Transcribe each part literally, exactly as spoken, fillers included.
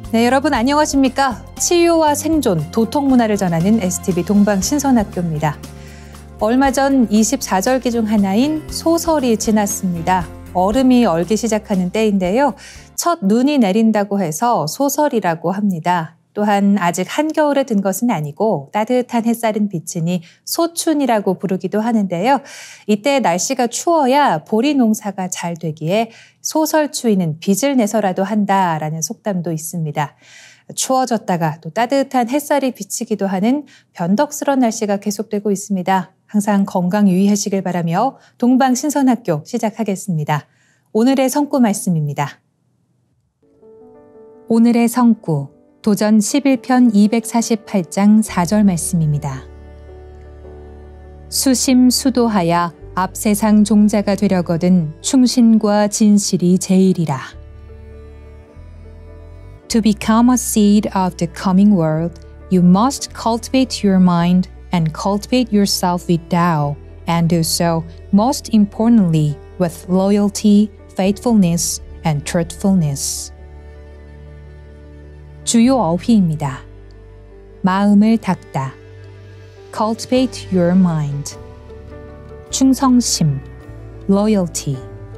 네, 여러분 안녕하십니까? 치유와 생존, 도통 문화를 전하는 에스티비 동방신선학교입니다. 얼마 전 이십사 절기 중 하나인 소설이 지났습니다. 얼음이 얼기 시작하는 때인데요. 첫 눈이 내린다고 해서 소설이라고 합니다. 또한 아직 한겨울에 든 것은 아니고 따뜻한 햇살은 비치니 소춘이라고 부르기도 하는데요. 이때 날씨가 추워야 보리 농사가 잘 되기에 소설추위는 빚을 내서라도 한다라는 속담도 있습니다. 추워졌다가 또 따뜻한 햇살이 비치기도 하는 변덕스러운 날씨가 계속되고 있습니다. 항상 건강 유의하시길 바라며 동방신선학교 시작하겠습니다. 오늘의 성구 말씀입니다. 오늘의 성구 도전 십일 편 이백사십팔 장 사 절 말씀입니다. 수심수도하야 앞세상 종자가 되려거든 충신과 진실이 제일이라. To become a seed of the coming world, you must cultivate your mind and cultivate yourself with Tao, and do so, most importantly, with loyalty, faithfulness, and truthfulness. 주요 어휘입니다. 마음을 닦다, cultivate your mind, 충성심, loyalty,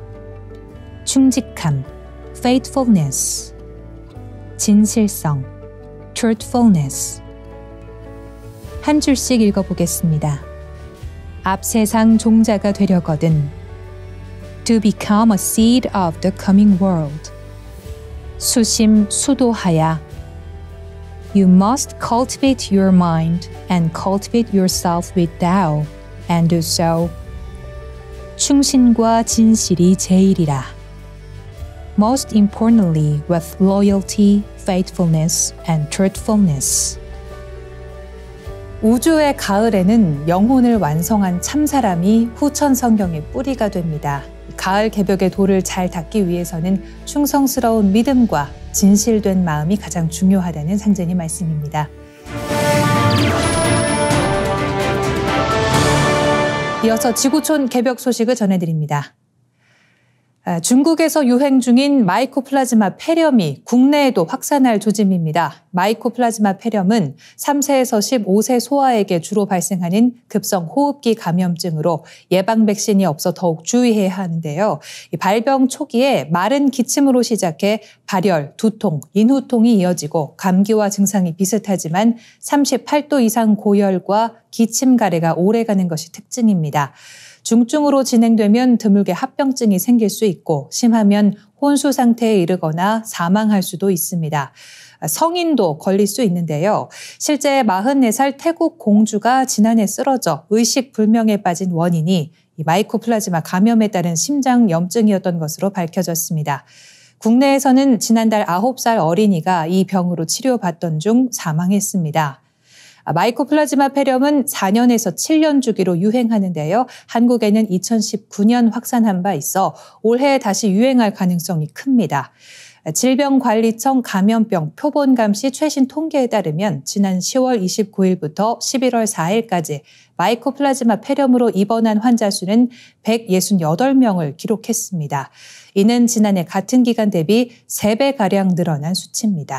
충직함, faithfulness, 진실성, truthfulness. 한 줄씩 읽어보겠습니다. 앞세상 종자가 되려거든, to become a seed of the coming world. 수심수도하야, you must cultivate your mind and cultivate yourself with Tao, and do so. 충신과 진실이 제일이라. Most importantly, with loyalty, faithfulness, and truthfulness. 우주의 가을에는 영혼을 완성한 참사람이 후천 성경의 뿌리가 됩니다. 가을 개벽의 돌을 잘 닦기 위해서는 충성스러운 믿음과 진실된 마음이 가장 중요하다는 상제님 말씀입니다. 이어서 지구촌 개벽 소식을 전해드립니다. 중국에서 유행 중인 마이코플라즈마 폐렴이 국내에도 확산할 조짐입니다. 마이코플라즈마 폐렴은 삼 세에서 십오 세 소아에게 주로 발생하는 급성 호흡기 감염증으로 예방 백신이 없어 더욱 주의해야 하는데요. 발병 초기에 마른 기침으로 시작해 발열, 두통, 인후통이 이어지고 감기와 증상이 비슷하지만 삼십팔 도 이상 고열과 기침 가래가 오래가는 것이 특징입니다. 중증으로 진행되면 드물게 합병증이 생길 수 있고 심하면 혼수 상태에 이르거나 사망할 수도 있습니다. 성인도 걸릴 수 있는데요. 실제 마흔네 살 태국 공주가 지난해 쓰러져 의식불명에 빠진 원인이 이 마이코플라즈마 감염에 따른 심장염증이었던 것으로 밝혀졌습니다. 국내에서는 지난달 아홉 살 어린이가 이 병으로 치료받던 중 사망했습니다. 마이코플라즈마 폐렴은 사 년에서 칠 년 주기로 유행하는데요. 한국에는 이천십구 년 확산한 바 있어 올해 다시 유행할 가능성이 큽니다. 질병관리청 감염병 표본감시 최신 통계에 따르면 지난 시월 이십구일부터 십일월 사일까지 마이코플라즈마 폐렴으로 입원한 환자 수는 백육십팔 명을 기록했습니다. 이는 지난해 같은 기간 대비 세 배가량 늘어난 수치입니다.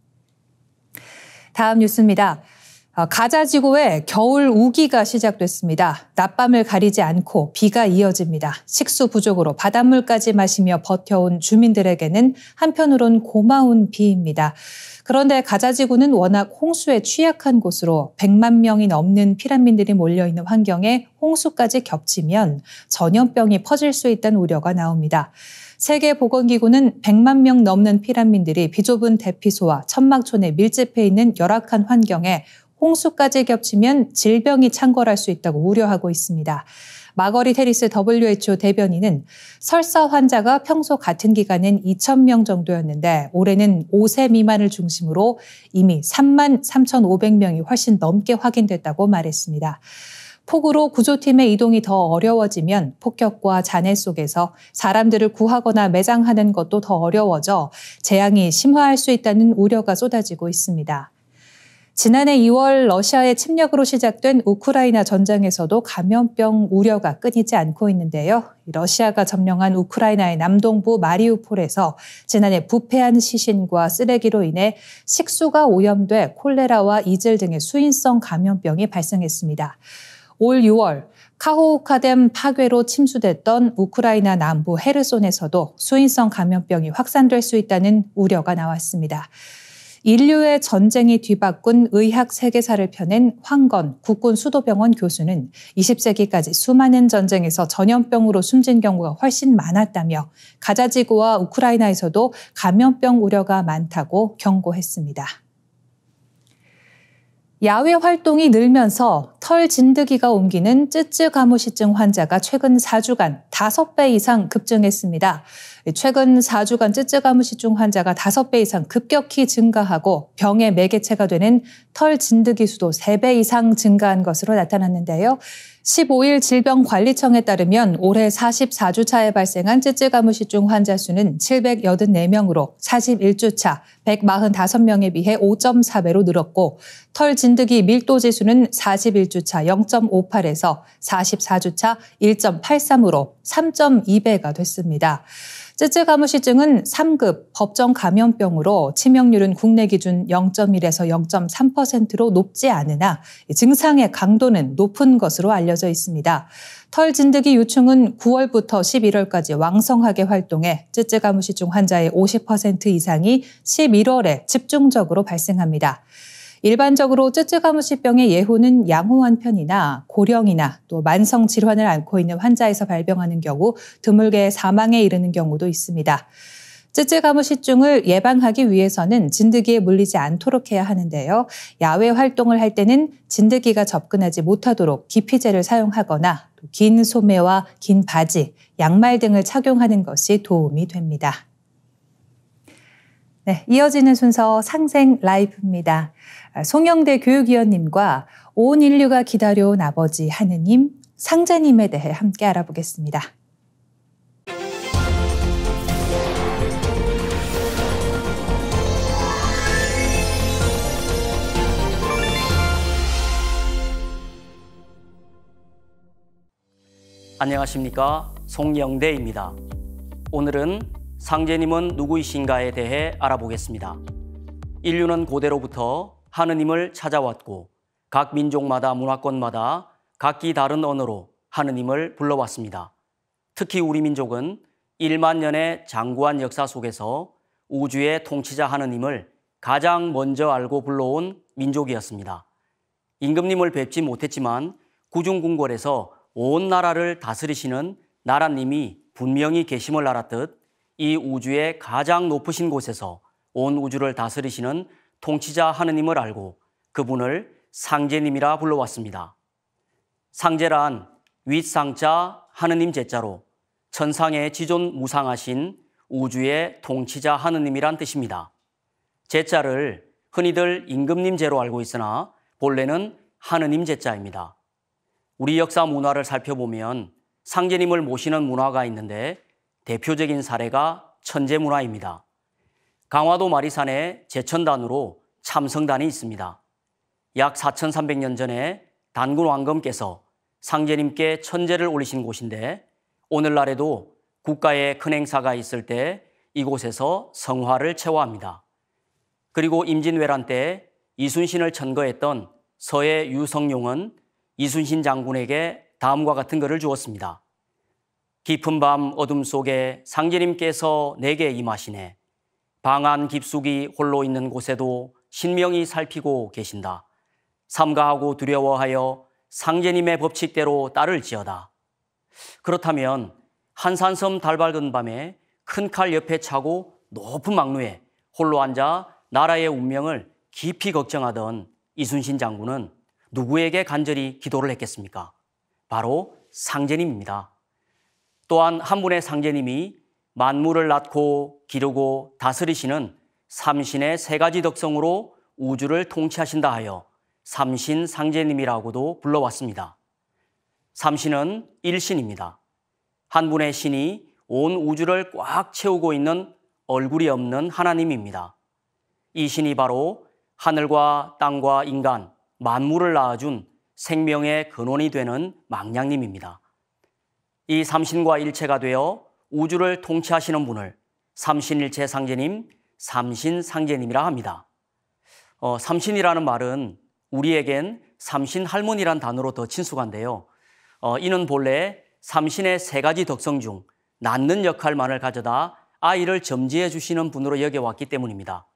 다음 뉴스입니다. 가자 지구에 겨울 우기가 시작됐습니다. 낮밤을 가리지 않고 비가 이어집니다. 식수 부족으로 바닷물까지 마시며 버텨온 주민들에게는 한편으론 고마운 비입니다. 그런데 가자 지구는 워낙 홍수에 취약한 곳으로 백만 명이 넘는 피난민들이 몰려있는 환경에 홍수까지 겹치면 전염병이 퍼질 수 있다는 우려가 나옵니다. 세계보건기구는 백만 명 넘는 피난민들이 비좁은 대피소와 천막촌에 밀집해 있는 열악한 환경에 홍수까지 겹치면 질병이 창궐할 수 있다고 우려하고 있습니다. 마거리 테리스 더블유에이치오 대변인은 설사 환자가 평소 같은 기간엔 이천 명 정도였는데 올해는 오 세 미만을 중심으로 이미 삼만 삼천오백 명이 훨씬 넘게 확인됐다고 말했습니다. 폭우로 구조팀의 이동이 더 어려워지면 폭격과 잔해 속에서 사람들을 구하거나 매장하는 것도 더 어려워져 재앙이 심화할 수 있다는 우려가 쏟아지고 있습니다. 지난해 이월 러시아의 침략으로 시작된 우크라이나 전쟁에서도 감염병 우려가 끊이지 않고 있는데요. 러시아가 점령한 우크라이나의 남동부 마리우폴에서 지난해 부패한 시신과 쓰레기로 인해 식수가 오염돼 콜레라와 이즐 등의 수인성 감염병이 발생했습니다. 올 유월 카호우카댐 파괴로 침수됐던 우크라이나 남부 헤르손에서도 수인성 감염병이 확산될 수 있다는 우려가 나왔습니다. 인류의 전쟁이 뒤바꾼 의학 세계사를 펴낸 황건 국군 수도병원 교수는 이십 세기까지 수많은 전쟁에서 전염병으로 숨진 경우가 훨씬 많았다며 가자지구와 우크라이나에서도 감염병 우려가 많다고 경고했습니다. 야외 활동이 늘면서 털 진드기가 옮기는 쯔쯔가무시증 환자가 최근 사 주간 다섯 배 이상 급증했습니다. 최근 사 주간 쯔쯔가무시증 환자가 다섯 배 이상 급격히 증가하고 병의 매개체가 되는 털 진드기 수도 세 배 이상 증가한 것으로 나타났는데요. 십오 일 질병관리청에 따르면 올해 사십사 주 차에 발생한 쯔쯔가무시증 환자 수는 칠백팔십사 명으로 사십일 주 차 백사십오 명에 비해 오 점 사 배로 늘었고 털 진드기 밀도 지수는 사십일 주 차 영 점 오팔에서 사십사 주 차 일 점 팔삼으로 삼 점 이 배가 됐습니다. 쯔쯔가무시증은 삼 급 법정 감염병으로 치명률은 국내 기준 영 점 일에서 영 점 삼 퍼센트로 높지 않으나 증상의 강도는 높은 것으로 알려져 있습니다. 털 진드기 유충은 구월부터 십일월까지 왕성하게 활동해 쯔쯔가무시증 환자의 오십 퍼센트 이상이 십일월에 집중적으로 발생합니다. 일반적으로 쯔쯔가무시병의 예후는 양호한 편이나 고령이나 또 만성 질환을 앓고 있는 환자에서 발병하는 경우 드물게 사망에 이르는 경우도 있습니다. 쯔쯔가무시증을 예방하기 위해서는 진드기에 물리지 않도록 해야 하는데요. 야외 활동을 할 때는 진드기가 접근하지 못하도록 기피제를 사용하거나 긴 소매와 긴 바지, 양말 등을 착용하는 것이 도움이 됩니다. 네, 이어지는 순서 상생 라이브입니다. 송영대 교육위원님과 온 인류가 기다려온 아버지 하느님, 상제님에 대해 함께 알아보겠습니다. 안녕하십니까, 송영대입니다. 오늘은 상제님은 누구이신가에 대해 알아보겠습니다. 인류는 고대로부터 하느님을 찾아왔고 각 민족마다 문화권마다 각기 다른 언어로 하느님을 불러왔습니다. 특히 우리 민족은 일만 년의 장구한 역사 속에서 우주의 통치자 하느님을 가장 먼저 알고 불러온 민족이었습니다. 임금님을 뵙지 못했지만 구중궁궐에서 온 나라를 다스리시는 나라님이 분명히 계심을 알았듯 이 우주의 가장 높으신 곳에서 온 우주를 다스리시는 통치자 하느님을 알고 그분을 상제님이라 불러왔습니다. 상제란 윗상자 하느님 제자로 천상의 지존 무상하신 우주의 통치자 하느님이란 뜻입니다. 제자를 흔히들 임금님 제로 알고 있으나 본래는 하느님 제자입니다. 우리 역사 문화를 살펴보면 상제님을 모시는 문화가 있는데 대표적인 사례가 천제 문화입니다. 강화도 마리산에 제천단으로 참성단이 있습니다. 약 사천삼백 년 전에 단군 왕검께서 상제님께 천제를 올리신 곳인데 오늘날에도 국가의 큰 행사가 있을 때 이곳에서 성화를 체화합니다. 그리고 임진왜란 때 이순신을 천거했던 서해 유성룡은 이순신 장군에게 다음과 같은 글을 주었습니다. 깊은 밤 어둠 속에 상제님께서 내게 임하시네. 방안 깊숙이 홀로 있는 곳에도 신명히 살피고 계신다. 삼가하고 두려워하여 상제님의 법칙대로 따를지어다. 그렇다면 한산섬 달밝은 밤에 큰 칼 옆에 차고 높은 망루에 홀로 앉아 나라의 운명을 깊이 걱정하던 이순신 장군은 누구에게 간절히 기도를 했겠습니까? 바로 상제님입니다. 또한 한 분의 상제님이 만물을 낳고 기르고 다스리시는 삼신의 세 가지 덕성으로 우주를 통치하신다 하여 삼신 상제님이라고도 불러왔습니다. 삼신은 일신입니다. 한 분의 신이 온 우주를 꽉 채우고 있는 얼굴이 없는 하나님입니다. 이 신이 바로 하늘과 땅과 인간, 만물을 낳아준 생명의 근원이 되는 망량님입니다. 이 삼신과 일체가 되어 우주를 통치하시는 분을 삼신일체 상제님, 삼신상제님이라 합니다. 어, 삼신이라는 말은 우리에겐 삼신할머니란 단어로 더 친숙한데요. 어, 이는 본래 삼신의 세 가지 덕성 중 낳는 역할만을 가져다 아이를 점지해 주시는 분으로 여겨왔기 때문입니다.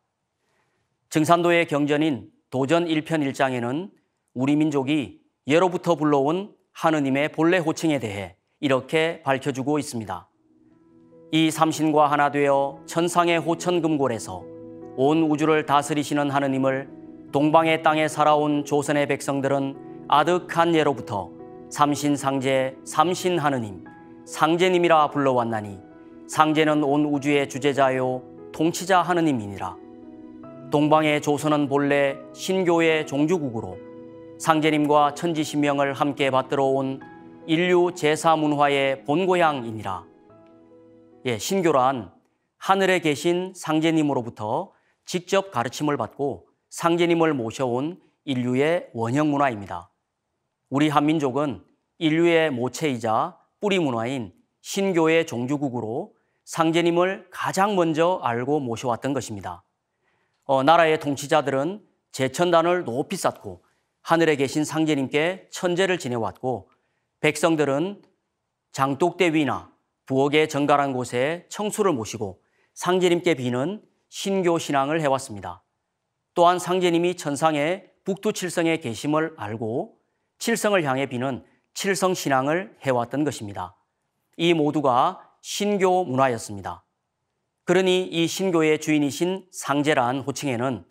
증산도의 경전인 도전 일 편 일 장에는 우리 민족이 예로부터 불러온 하느님의 본래 호칭에 대해 이렇게 밝혀주고 있습니다. 이 삼신과 하나 되어 천상의 호천금골에서 온 우주를 다스리시는 하느님을 동방의 땅에 살아온 조선의 백성들은 아득한 예로부터 삼신상제, 삼신하느님, 상제님이라 불러왔나니 상제는 온 우주의 주제자요 통치자 하느님이니라. 동방의 조선은 본래 신교의 종주국으로 상제님과 천지신명을 함께 받들어 온 인류 제사문화의 본고향이니라. 예, 신교란 하늘에 계신 상제님으로부터 직접 가르침을 받고 상제님을 모셔온 인류의 원형문화입니다. 우리 한민족은 인류의 모체이자 뿌리 문화인 신교의 종주국으로 상제님을 가장 먼저 알고 모셔왔던 것입니다. 어, 나라의 통치자들은 제천단을 높이 쌓고 하늘에 계신 상제님께 천제를 지내왔고 백성들은 장독대 위나 부엌의 정갈한 곳에 청수를 모시고 상제님께 비는 신교 신앙을 해왔습니다. 또한 상제님이 천상의 북두칠성에 계심을 알고 칠성을 향해 비는 칠성신앙을 해왔던 것입니다. 이 모두가 신교 문화였습니다. 그러니 이 신교의 주인이신 상제란 호칭에는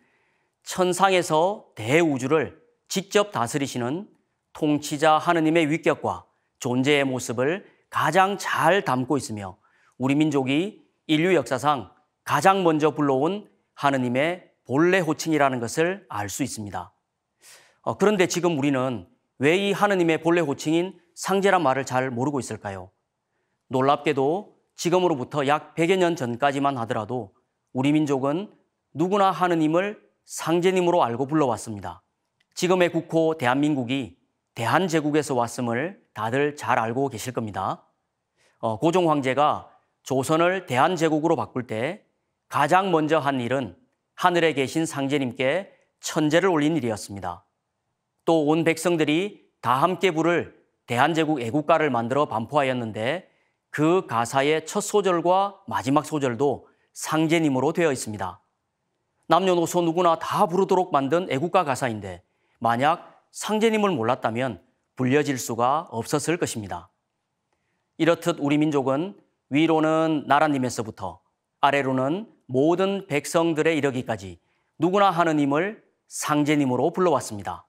천상에서 대우주를 직접 다스리시는 통치자 하느님의 위격과 존재의 모습을 가장 잘 담고 있으며 우리 민족이 인류 역사상 가장 먼저 불러온 하느님의 본래 호칭이라는 것을 알 수 있습니다. 어, 그런데 지금 우리는 왜 이 하느님의 본래 호칭인 상제란 말을 잘 모르고 있을까요? 놀랍게도 지금으로부터 약 백여 년 전까지만 하더라도 우리 민족은 누구나 하느님을 상제님으로 알고 불러왔습니다. 지금의 국호 대한민국이 대한제국에서 왔음을 다들 잘 알고 계실 겁니다. 어, 고종 황제가 조선을 대한제국으로 바꿀 때 가장 먼저 한 일은 하늘에 계신 상제님께 천제를 올린 일이었습니다. 또 온 백성들이 다 함께 부를 대한제국 애국가를 만들어 반포하였는데 그 가사의 첫 소절과 마지막 소절도 상제님으로 되어 있습니다. 남녀노소 누구나 다 부르도록 만든 애국가 가사인데 만약 상제님을 몰랐다면 불려질 수가 없었을 것입니다. 이렇듯 우리 민족은 위로는 나라님에서부터 아래로는 모든 백성들에 이르기까지 누구나 하느님을 상제님으로 불러왔습니다.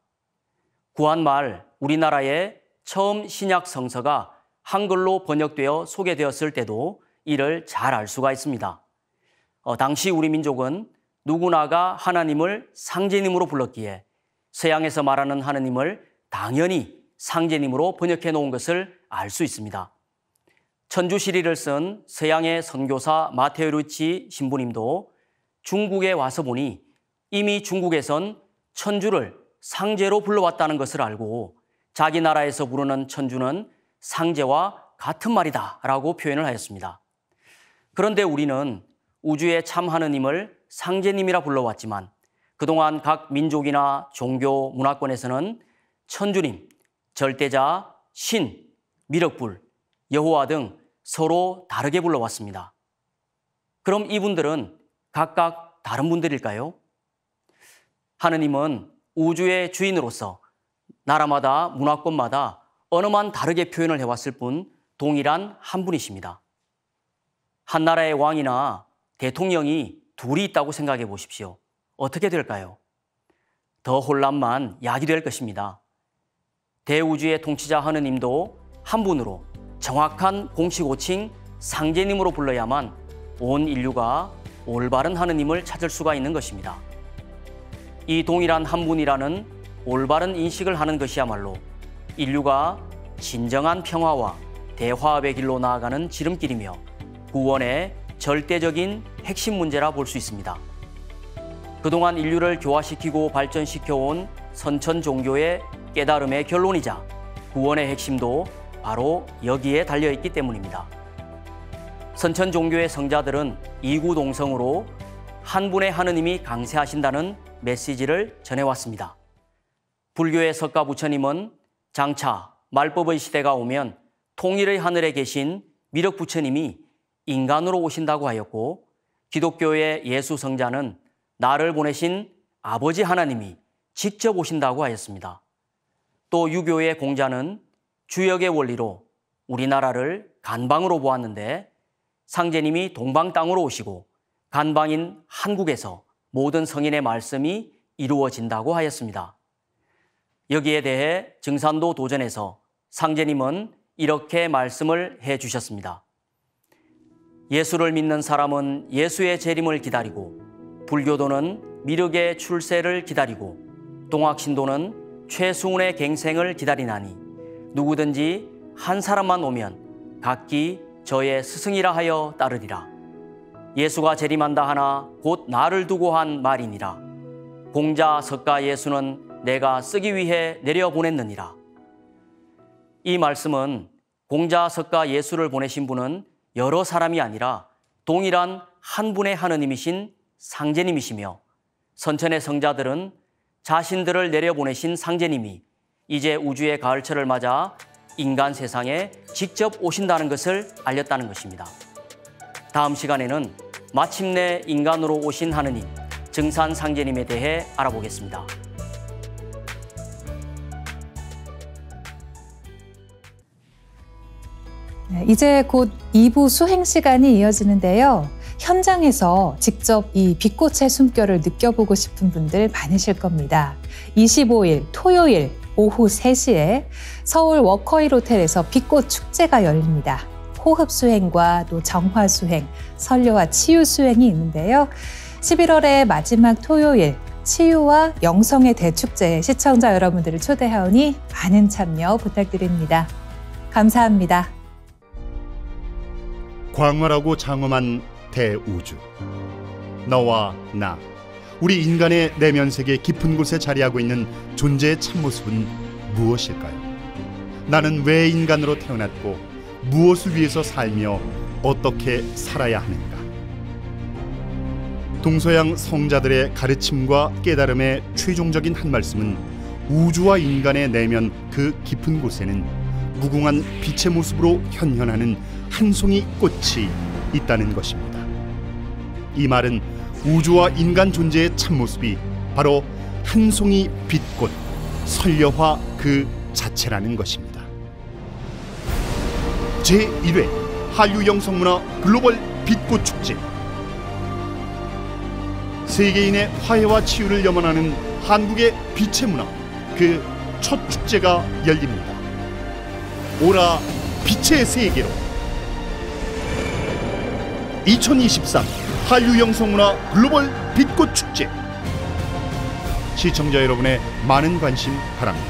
구한말 우리나라의 처음 신약 성서가 한글로 번역되어 소개되었을 때도 이를 잘 알 수가 있습니다. 어, 당시 우리 민족은 누구나가 하나님을 상제님으로 불렀기에 서양에서 말하는 하느님을 당연히 상제님으로 번역해 놓은 것을 알 수 있습니다. 천주시리를 쓴 서양의 선교사 마테오 루치 신부님도 중국에 와서 보니 이미 중국에선 천주를 상제로 불러왔다는 것을 알고 자기 나라에서 부르는 천주는 상제와 같은 말이다 라고 표현을 하였습니다. 그런데 우리는 우주의 참 하느님을 상제님이라 불러왔지만 그동안 각 민족이나 종교 문화권에서는 천주님, 절대자, 신, 미륵불, 여호와 등 서로 다르게 불러왔습니다. 그럼 이분들은 각각 다른 분들일까요? 하느님은 우주의 주인으로서 나라마다 문화권마다 언어만 다르게 표현을 해왔을 뿐 동일한 한 분이십니다. 한 나라의 왕이나 대통령이 둘이 있다고 생각해 보십시오. 어떻게 될까요? 더 혼란만 야기될 것입니다. 대우주의 통치자 하느님도 한 분으로 정확한 공식 호칭 상제님으로 불러야만 온 인류가 올바른 하느님을 찾을 수가 있는 것입니다. 이 동일한 한 분이라는 올바른 인식을 하는 것이야말로 인류가 진정한 평화와 대화합의 길로 나아가는 지름길이며 구원의 절대적인 핵심 문제라 볼 수 있습니다. 그동안 인류를 교화시키고 발전시켜온 선천 종교의 깨달음의 결론이자 구원의 핵심도 바로 여기에 달려있기 때문입니다. 선천 종교의 성자들은 이구동성으로 한 분의 하느님이 강세하신다는 메시지를 전해왔습니다. 불교의 석가 부처님은 장차 말법의 시대가 오면 통일의 하늘에 계신 미륵 부처님이 인간으로 오신다고 하였고, 기독교의 예수 성자는 나를 보내신 아버지 하나님이 직접 오신다고 하였습니다. 또 유교의 공자는 주역의 원리로 우리나라를 간방으로 보았는데, 상제님이 동방 땅으로 오시고 간방인 한국에서 모든 성인의 말씀이 이루어진다고 하였습니다. 여기에 대해 증산도 도전에서 상제님은 이렇게 말씀을 해주셨습니다. 예수를 믿는 사람은 예수의 재림을 기다리고, 불교도는 미륵의 출세를 기다리고, 동학신도는 최승훈의 갱생을 기다리나니, 누구든지 한 사람만 오면 각기 저의 스승이라 하여 따르리라. 예수가 재림한다 하나 곧 나를 두고 한 말이니라. 공자 석가 예수는 내가 쓰기 위해 내려보냈느니라. 이 말씀은 공자 석가 예수를 보내신 분은 여러 사람이 아니라 동일한 한 분의 하느님이신 상제님이시며, 선천의 성자들은 자신들을 내려보내신 상제님이 이제 우주의 가을철을 맞아 인간 세상에 직접 오신다는 것을 알렸다는 것입니다. 다음 시간에는 마침내 인간으로 오신 하느님, 증산 상제님에 대해 알아보겠습니다. 이제 곧 이 부 수행 시간이 이어지는데요. 현장에서 직접 이 빛꽃의 숨결을 느껴보고 싶은 분들 많으실 겁니다. 이십오 일 토요일 오후 세 시에 서울 워커힐 호텔에서 빛꽃 축제가 열립니다. 호흡 수행과 또 정화 수행, 설료와 치유 수행이 있는데요. 십일월의 마지막 토요일 치유와 영성의 대축제에 시청자 여러분들을 초대하오니 많은 참여 부탁드립니다. 감사합니다. 광활하고 장엄한 대우주. 너와 나, 우리 인간의 내면 세계 깊은 곳에 자리하고 있는 존재의 참모습은 무엇일까요? 나는 왜 인간으로 태어났고 무엇을 위해서 살며 어떻게 살아야 하는가? 동서양 성자들의 가르침과 깨달음의 최종적인 한 말씀은 우주와 인간의 내면 그 깊은 곳에는 무궁한 빛의 모습으로 현현하는 한 송이 꽃이 있다는 것입니다. 이 말은 우주와 인간 존재의 참모습이 바로 한 송이 빛꽃, 설려화 그 자체라는 것입니다. 제일 회 한류 영성문화 글로벌 빛꽃 축제. 세계인의 화해와 치유를 염원하는 한국의 빛의 문화, 그 첫 축제가 열립니다. 오라 빛의 세계로. 이천이십삼 한류 영성문화 글로벌 빛꽃 축제. 시청자 여러분의 많은 관심 바랍니다.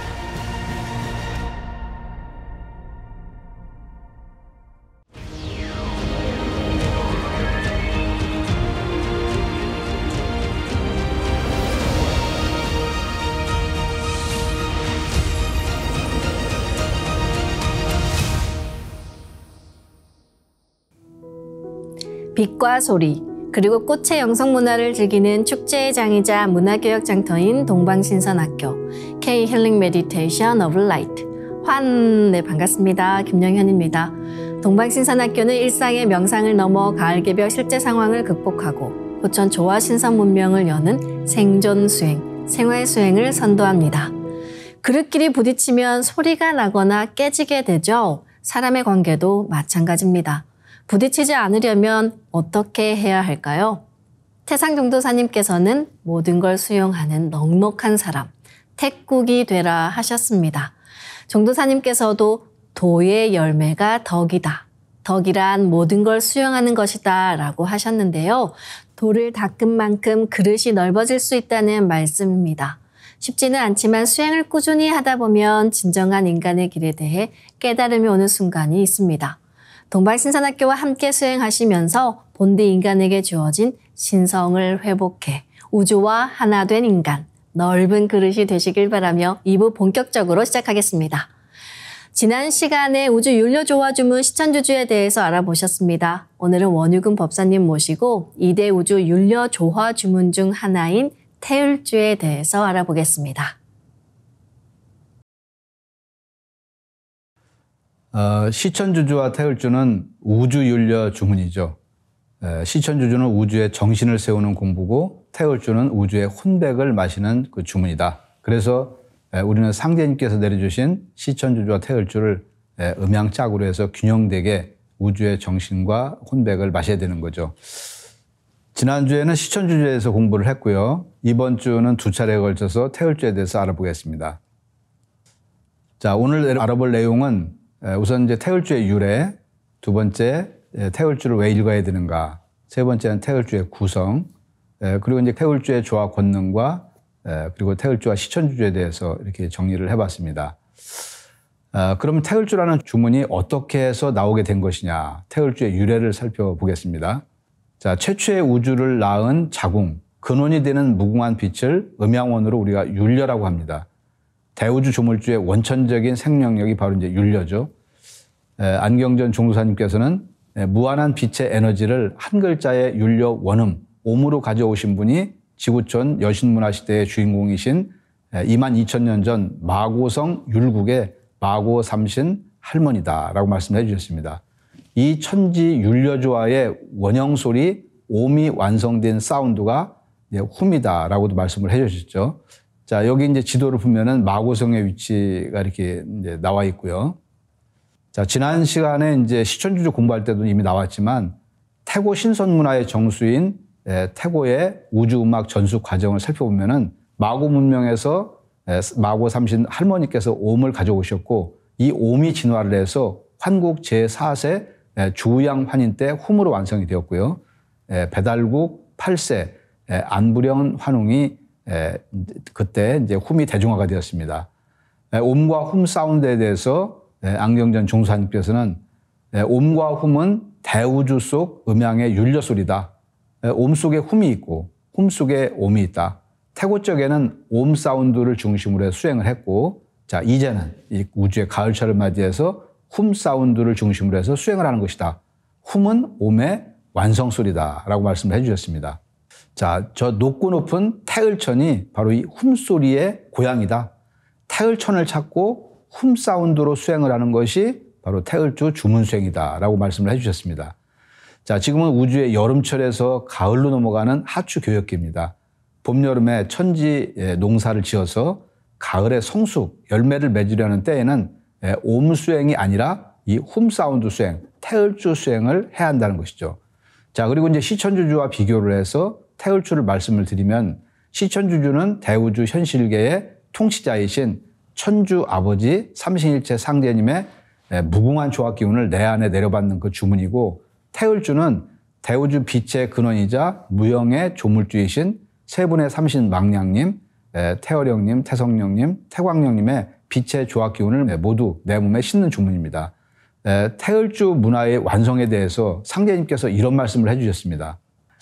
빛과 소리, 그리고 꽃의 영성문화를 즐기는 축제의 장이자 문화교육 장터인 동방신선학교 K 힐링 메디테이션 오브 라이트 환, 네 반갑습니다. 김영현입니다. 동방신선학교는 일상의 명상을 넘어 가을 개벽 실제 상황을 극복하고 호천 조화 신선 문명을 여는 생존 수행, 생활 수행을 선도합니다. 그릇끼리 부딪히면 소리가 나거나 깨지게 되죠. 사람의 관계도 마찬가지입니다. 부딪히지 않으려면 어떻게 해야 할까요? 태상 종도사님께서는 모든 걸 수용하는 넉넉한 사람, 택국이 되라 하셨습니다. 종도사님께서도 도의 열매가 덕이다. 덕이란 모든 걸 수용하는 것이다 라고 하셨는데요. 도를 닦은 만큼 그릇이 넓어질 수 있다는 말씀입니다. 쉽지는 않지만 수행을 꾸준히 하다 보면 진정한 인간의 길에 대해 깨달음이 오는 순간이 있습니다. 동방신선학교와 함께 수행하시면서 본디 인간에게 주어진 신성을 회복해 우주와 하나 된 인간, 넓은 그릇이 되시길 바라며 이 부 본격적으로 시작하겠습니다. 지난 시간에 우주 율려조화 주문 시천주주에 대해서 알아보셨습니다. 오늘은 원유근 법사님 모시고 이 대 우주 율려조화 주문 중 하나인 태율주에 대해서 알아보겠습니다. 어, 시천주주와 태율주는 우주율려 주문이죠. 에, 시천주주는 우주에 정신을 세우는 공부고 태율주는 우주의 혼백을 마시는 그 주문이다. 그래서 에, 우리는 상제님께서 내려주신 시천주주와 태율주를 에, 음양짝으로 해서 균형되게 우주의 정신과 혼백을 마셔야 되는 거죠. 지난주에는 시천주주에 대해서 공부를 했고요. 이번 주는 두 차례에 걸쳐서 태율주에 대해서 알아보겠습니다. 자, 오늘 알아볼 내용은 우선 이제 태율주의 유래, 두 번째 태율주를 왜 읽어야 되는가, 세 번째는 태율주의 구성, 그리고 이제 태율주의 조화 권능과 그리고 태율주와 시천주주에 대해서 이렇게 정리를 해봤습니다. 그럼 태율주라는 주문이 어떻게 해서 나오게 된 것이냐, 태율주의 유래를 살펴보겠습니다. 자, 최초의 우주를 낳은 자궁, 근원이 되는 무궁한 빛을 음양원으로 우리가 율려라고 합니다. 대우주 조물주의 원천적인 생명력이 바로 이제 율려죠. 에, 안경전 종도사님께서는 에, 무한한 빛의 에너지를 한 글자의 율려 원음, 옴으로 가져오신 분이 지구촌 여신문화 시대의 주인공이신 에, 이만 이천 년 전 마고성 율국의 마고 삼신 할머니다라고 말씀해 주셨습니다. 이 천지 율려조화의 원형소리, 옴이 완성된 사운드가 훔이다라고도 말씀을 해 주셨죠. 자, 여기 이제 지도를 보면은 마고성의 위치가 이렇게 이제 나와 있고요. 자, 지난 시간에 이제 시천주주 공부할 때도 이미 나왔지만 태고 신선문화의 정수인 태고의 우주음악 전수 과정을 살펴보면은 마고 문명에서 마고 삼신 할머니께서 옴을 가져오셨고 이 옴이 진화를 해서 환국 제사 세 주양 환인 때 훔으로 완성이 되었고요. 배달국 팔 세 안부령 환웅이 에, 그때 이제 훔이 대중화가 되었습니다. 에, 옴과 훔 사운드에 대해서 에, 안경전 종사님께서는 에, 옴과 훔은 대우주 속 음양의 율려 소리다. 에, 옴 속에 훔이 있고 훔 속에 옴이 있다. 태고 쪽에는 옴 사운드를 중심으로 해서 수행을 했고, 자, 이제는 이 우주의 가을철을 맞이해서 훔 사운드를 중심으로 해서 수행을 하는 것이다. 훔은 옴의 완성 소리다라고 말씀을 해주셨습니다. 자, 저 높고 높은 태을천이 바로 이 훔소리의 고향이다. 태을천을 찾고 훔 사운드로 수행을 하는 것이 바로 태을주 주문수행이다 라고 말씀을 해주셨습니다. 자, 지금은 우주의 여름철에서 가을로 넘어가는 하추 교역기입니다. 봄, 여름에 천지 농사를 지어서 가을에 성숙, 열매를 맺으려는 때에는 옴 수행이 아니라 이 훔 사운드 수행, 태을주 수행을 해야 한다는 것이죠. 자, 그리고 이제 시천주주와 비교를 해서 태율주를 말씀을 드리면 시천주주는 대우주 현실계의 통치자이신 천주 아버지 삼신일체 상제님의 무궁한 조화 기운을 내 안에 내려받는 그 주문이고, 태율주는 대우주 빛의 근원이자 무형의 조물주이신 세 분의 삼신 망량님, 태월령님, 태성령님, 태광령님의 빛의 조화 기운을 모두 내 몸에 싣는 주문입니다. 태율주 문화의 완성에 대해서 상제님께서 이런 말씀을 해주셨습니다.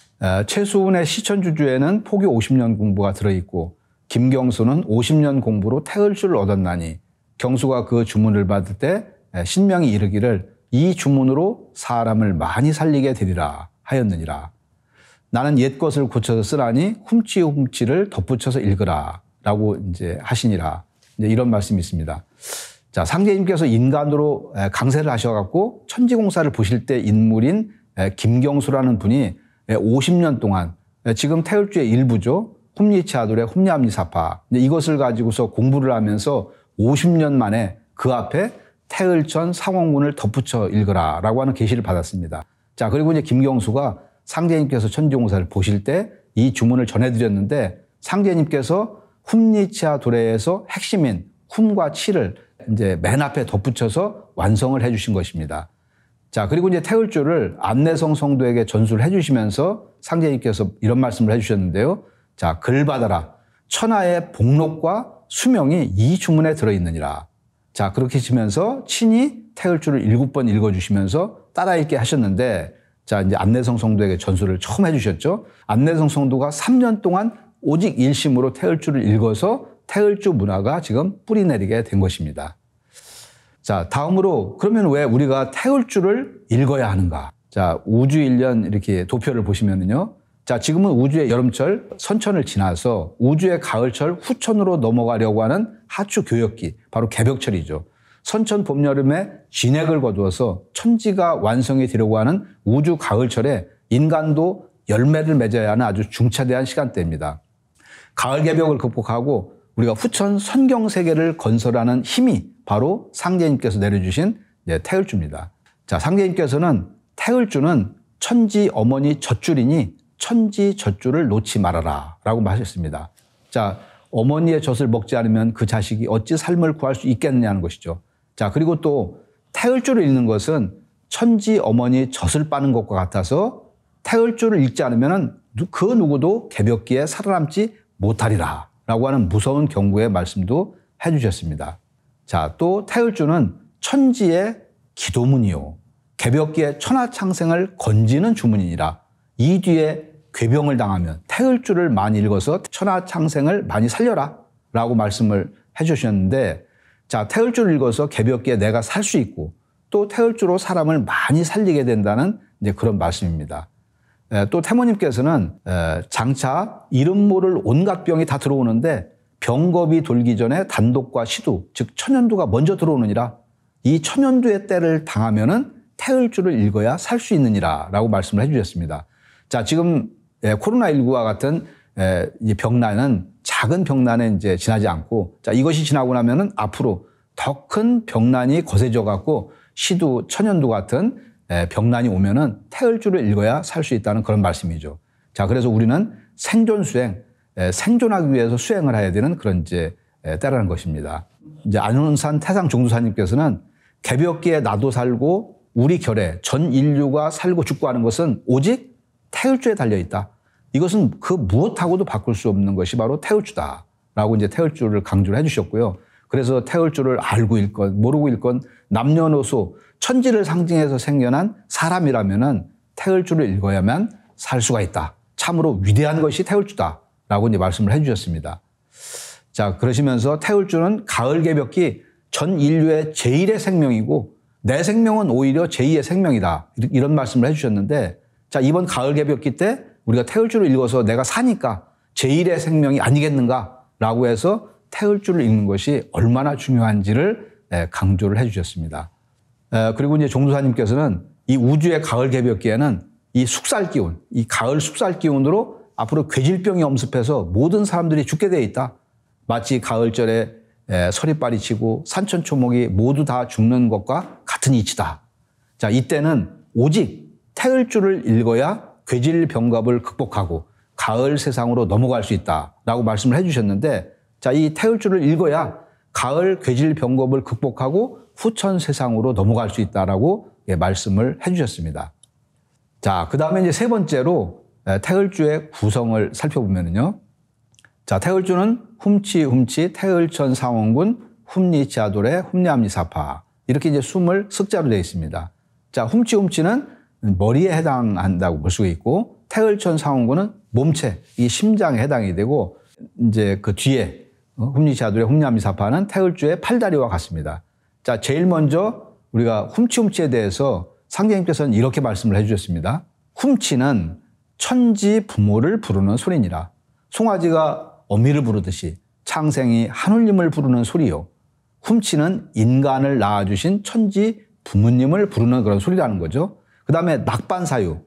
최수훈의 시천주주에는 포기 오십 년 공부가 들어있고 김경수는 오십 년 공부로 태을주를 얻었나니 경수가 그 주문을 받을 때 신명이 이르기를 이 주문으로 사람을 많이 살리게 되리라 하였느니라. 나는 옛 것을 고쳐서 쓰라니 훔치 훔치를 덧붙여서 읽으라 라고 이제 하시니라. 이제 이런 말씀이 있습니다. 자, 상제님께서 인간으로 강세를 하셔갖고 천지공사를 보실 때 인물인 김경수라는 분이 오십 년 동안 지금 태율주의 일부죠. 훔리치아돌의 훔리암리사파 이것을 가지고서 공부를 하면서 오십 년 만에 그 앞에 태을천 상원군을 덧붙여 읽으라 라고 하는 계시를 받았습니다. 자, 그리고 이제 김경수가 상제님께서 천지공사를 보실 때 이 주문을 전해드렸는데 상제님께서 훔리치아도레에서 핵심인 훔과 치를 이제 맨 앞에 덧붙여서 완성을 해주신 것입니다. 자, 그리고 이제 태율주를 안내성 성도에게 전수를 해주시면서 상제님께서 이런 말씀을 해주셨는데요. 자, 글 받아라. 천하의 복록과 수명이 이 주문에 들어있느니라. 자, 그렇게 치면서 친히 태율주를 일곱 번 읽어주시면서 따라 읽게 하셨는데, 자, 이제 안내성 성도에게 전수를 처음 해주셨죠. 안내성 성도가 삼 년 동안 오직 일심으로 태을주를 읽어서 태을주 문화가 지금 뿌리 내리게 된 것입니다. 자, 다음으로 그러면 왜 우리가 태을주를 읽어야 하는가? 자, 우주 일 년 이렇게 도표를 보시면은요. 자, 지금은 우주의 여름철 선천을 지나서 우주의 가을철 후천으로 넘어가려고 하는 하추 교역기, 바로 개벽철이죠. 선천 봄 여름에 진액을 거두어서 천지가 완성이 되려고 하는 우주 가을철에 인간도 열매를 맺어야 하는 아주 중차대한 시간대입니다. 가을 개벽을 극복하고 우리가 후천 선경 세계를 건설하는 힘이 바로 상제님께서 내려주신 태을주입니다. 자, 상제님께서는 태을주는 천지 어머니 젖줄이니 천지 젖줄을 놓지 말아라 라고 하셨습니다. 자, 어머니의 젖을 먹지 않으면 그 자식이 어찌 삶을 구할 수 있겠느냐는 것이죠. 자, 그리고 또 태을주를 읽는 것은 천지 어머니 젖을 빠는 것과 같아서 태을주를 읽지 않으면 그 누구도 개벽기에 살아남지 못하리라 라고 하는 무서운 경고의 말씀도 해주셨습니다. 자, 또 태을주는 천지의 기도문이요 개벽기의 천하창생을 건지는 주문이니라. 이 뒤에 궤병을 당하면 태을주를 많이 읽어서 천하창생을 많이 살려라 라고 말씀을 해주셨는데, 자, 태을주를 읽어서 개벽기에 내가 살 수 있고 또 태을주로 사람을 많이 살리게 된다는 이제 그런 말씀입니다. 또 태모님께서는 장차 이름 모를 온갖 병이 다 들어오는데 병겁이 돌기 전에 단독과 시두, 즉 천연두가 먼저 들어오느니라. 이 천연두의 때를 당하면은 태을주를 읽어야 살 수 있느니라 라고 말씀을 해주셨습니다. 자, 지금 코로나십구와 같은 병난은 작은 병난에 이제 지나지 않고, 자, 이것이 지나고 나면은 앞으로 더 큰 병난이 거세져 갖고 시두, 천연두 같은 병난이 오면은 태을주를 읽어야 살 수 있다는 그런 말씀이죠. 자, 그래서 우리는 생존 수행, 생존하기 위해서 수행을 해야 되는 그런 이제 때라는 것입니다. 이제 안원산 태상 종두사님께서는 개벽기에 나도 살고 우리 결에 전 인류가 살고 죽고 하는 것은 오직 태을주에 달려 있다. 이것은 그 무엇하고도 바꿀 수 없는 것이 바로 태을주다라고 이제 태을주를 강조를 해주셨고요. 그래서 태을주를 알고 읽건 모르고 읽건 남녀노소 천지를 상징해서 생겨난 사람이라면은 태을주를 읽어야만 살 수가 있다. 참으로 위대한 것이 태을주다라고 이제 말씀을 해주셨습니다. 자, 그러시면서 태을주는 가을 개벽기 전 인류의 제일의 생명이고 내 생명은 오히려 제이의 생명이다. 이런 말씀을 해주셨는데, 자, 이번 가을 개벽기 때 우리가 태을주를 읽어서 내가 사니까 제일의 생명이 아니겠는가라고 해서 태을주를 읽는 것이 얼마나 중요한지를 강조를 해주셨습니다. 그리고 이제 종두사님께서는 이 우주의 가을 개벽기에는 이 숙살 기운, 이 가을 숙살 기운으로 앞으로 괴질병이 엄습해서 모든 사람들이 죽게 되어 있다. 마치 가을절에 서리빨이 치고 산천초목이 모두 다 죽는 것과 같은 이치다. 자, 이때는 오직 태을주를 읽어야 괴질병갑을 극복하고 가을 세상으로 넘어갈 수 있다라고 말씀을 해주셨는데, 자, 이 태을주를 읽어야 가을 괴질병갑을 극복하고 후천 세상으로 넘어갈 수 있다라고 말씀을 해주셨습니다. 자, 그 다음에 이제 세 번째로 태을주의 구성을 살펴보면요. 자, 태을주는 훔치 훔치 태을천 상원군 훔리치아돌의 훔리암리사파 이렇게 이제 숨을 습자로 되어 있습니다. 자, 훔치 훔치는 머리에 해당한다고 볼 수가 있고, 태을천 상원군은 몸체, 이 심장에 해당이 되고, 이제 그 뒤에 훔리치아돌의 훔리암리사파는 태을주의 팔다리와 같습니다. 자, 제일 먼저 우리가 훔치 훔치에 대해서 상제님께서는 이렇게 말씀을 해주셨습니다. 훔치는 천지 부모를 부르는 소리니라. 송아지가 어미를 부르듯이 창생이 하늘님을 부르는 소리요. 훔치는 인간을 낳아주신 천지 부모님을 부르는 그런 소리라는 거죠. 그 다음에 낙반사유.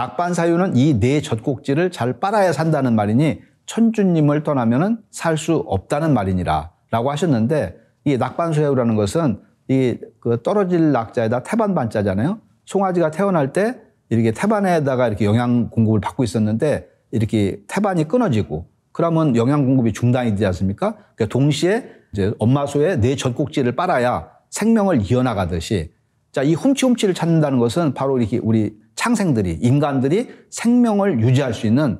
낙반사유는 이 네 젖꼭지를 잘 빨아야 산다는 말이니 천주님을 떠나면은 살 수 없다는 말이니라 라고 하셨는데, 이 낙반사유라는 것은 이 그 떨어질 낙자에다 태반반자잖아요. 송아지가 태어날 때 이렇게 태반에다가 이렇게 영양 공급을 받고 있었는데 이렇게 태반이 끊어지고 그러면 영양 공급이 중단이 되지 않습니까? 그러니까 동시에 이제 엄마 소의 네 젖꼭지를 빨아야 생명을 이어나가듯이, 자, 이 훔치훔치를 찾는다는 것은 바로 이렇게 우리 창생들이, 인간들이 생명을 유지할 수 있는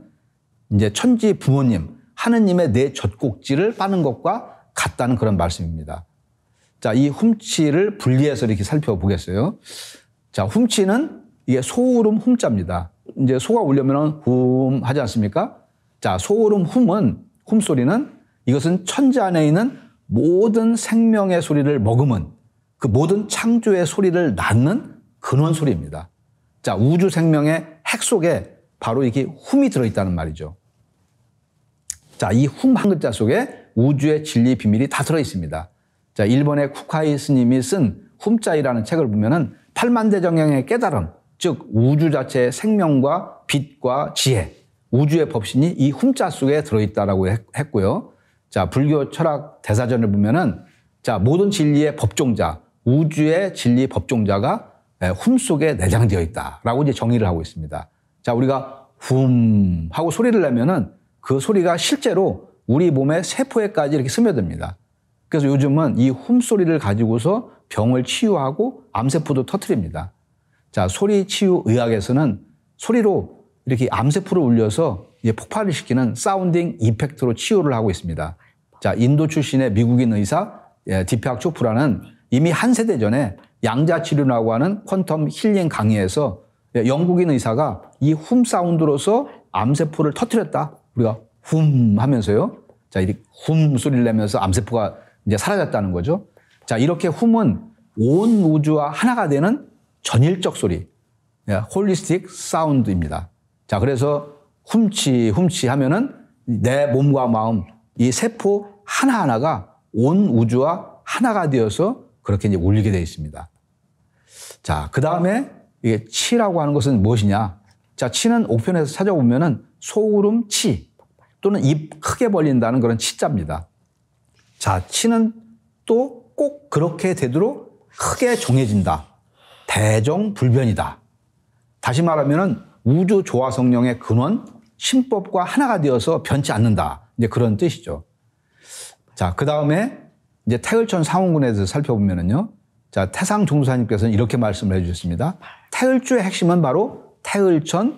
이제 천지 부모님, 하느님의 네 젖꼭지를 빠는 것과 같다는 그런 말씀입니다. 자, 이 훔치를 분리해서 이렇게 살펴보겠어요. 자, 훔치는 이게 소울음 훔자입니다. 이제 소가 울려면 훔 하지 않습니까? 자, 소울음 훔은, 훔 소리는 이것은 천지 안에 있는 모든 생명의 소리를 머금은 그 모든 창조의 소리를 낳는 근원 소리입니다. 자, 우주 생명의 핵 속에 바로 이게 훔이 들어있다는 말이죠. 자, 이 훔 한 글자 속에 우주의 진리 비밀이 다 들어있습니다. 자, 일본의 쿠카이 스님이 쓴 훔자이라는 책을 보면은 팔만대정령의 깨달음, 즉 우주 자체의 생명과 빛과 지혜, 우주의 법신이 이 훔자 속에 들어있다라고 했고요. 자, 불교 철학 대사전을 보면은 자, 모든 진리의 법종자, 우주의 진리 법종자가 훔 속에 내장되어 있다라고 이제 정의를 하고 있습니다. 자, 우리가 훔 하고 소리를 내면은 그 소리가 실제로 우리 몸의 세포에까지 이렇게 스며듭니다. 그래서 요즘은 이 훔 소리를 가지고서 병을 치유하고 암세포도 터뜨립니다. 자, 소리 치유 의학에서는 소리로 이렇게 암세포를 울려서 이제 폭발을 시키는 사운딩 이펙트로 치유를 하고 있습니다. 자, 인도 출신의 미국인 의사 디팍 초프라는 이미 한 세대 전에 양자치료라고 하는 퀀텀 힐링 강의에서 영국인 의사가 이 훔 사운드로서 암세포를 터뜨렸다. 우리가 훔 하면서요. 자, 이렇게 훔 소리를 내면서 암세포가 이제 사라졌다는 거죠. 자, 이렇게 훔은 온 우주와 하나가 되는 전일적 소리, 홀리스틱 사운드입니다. 자, 그래서 훔치 훔치 하면은 내 몸과 마음, 이 세포 하나하나가 온 우주와 하나가 되어서 그렇게 이제 울리게 되어 있습니다. 자, 그 다음에 이게 치라고 하는 것은 무엇이냐? 자, 치는 옥편에서 찾아보면은 소울음 치 또는 입 크게 벌린다는 그런 치자입니다. 자, 치는 또 꼭 그렇게 되도록 크게 정해진다. 대정불변이다. 다시 말하면은 우주 조화 성령의 근원, 신법과 하나가 되어서 변치 않는다. 이제 그런 뜻이죠. 자, 그 다음에 이제 태을천 상원군에 대해서 살펴보면은요. 자, 태상 종사님께서는 이렇게 말씀을 해주셨습니다. 태을주의 핵심은 바로 태을천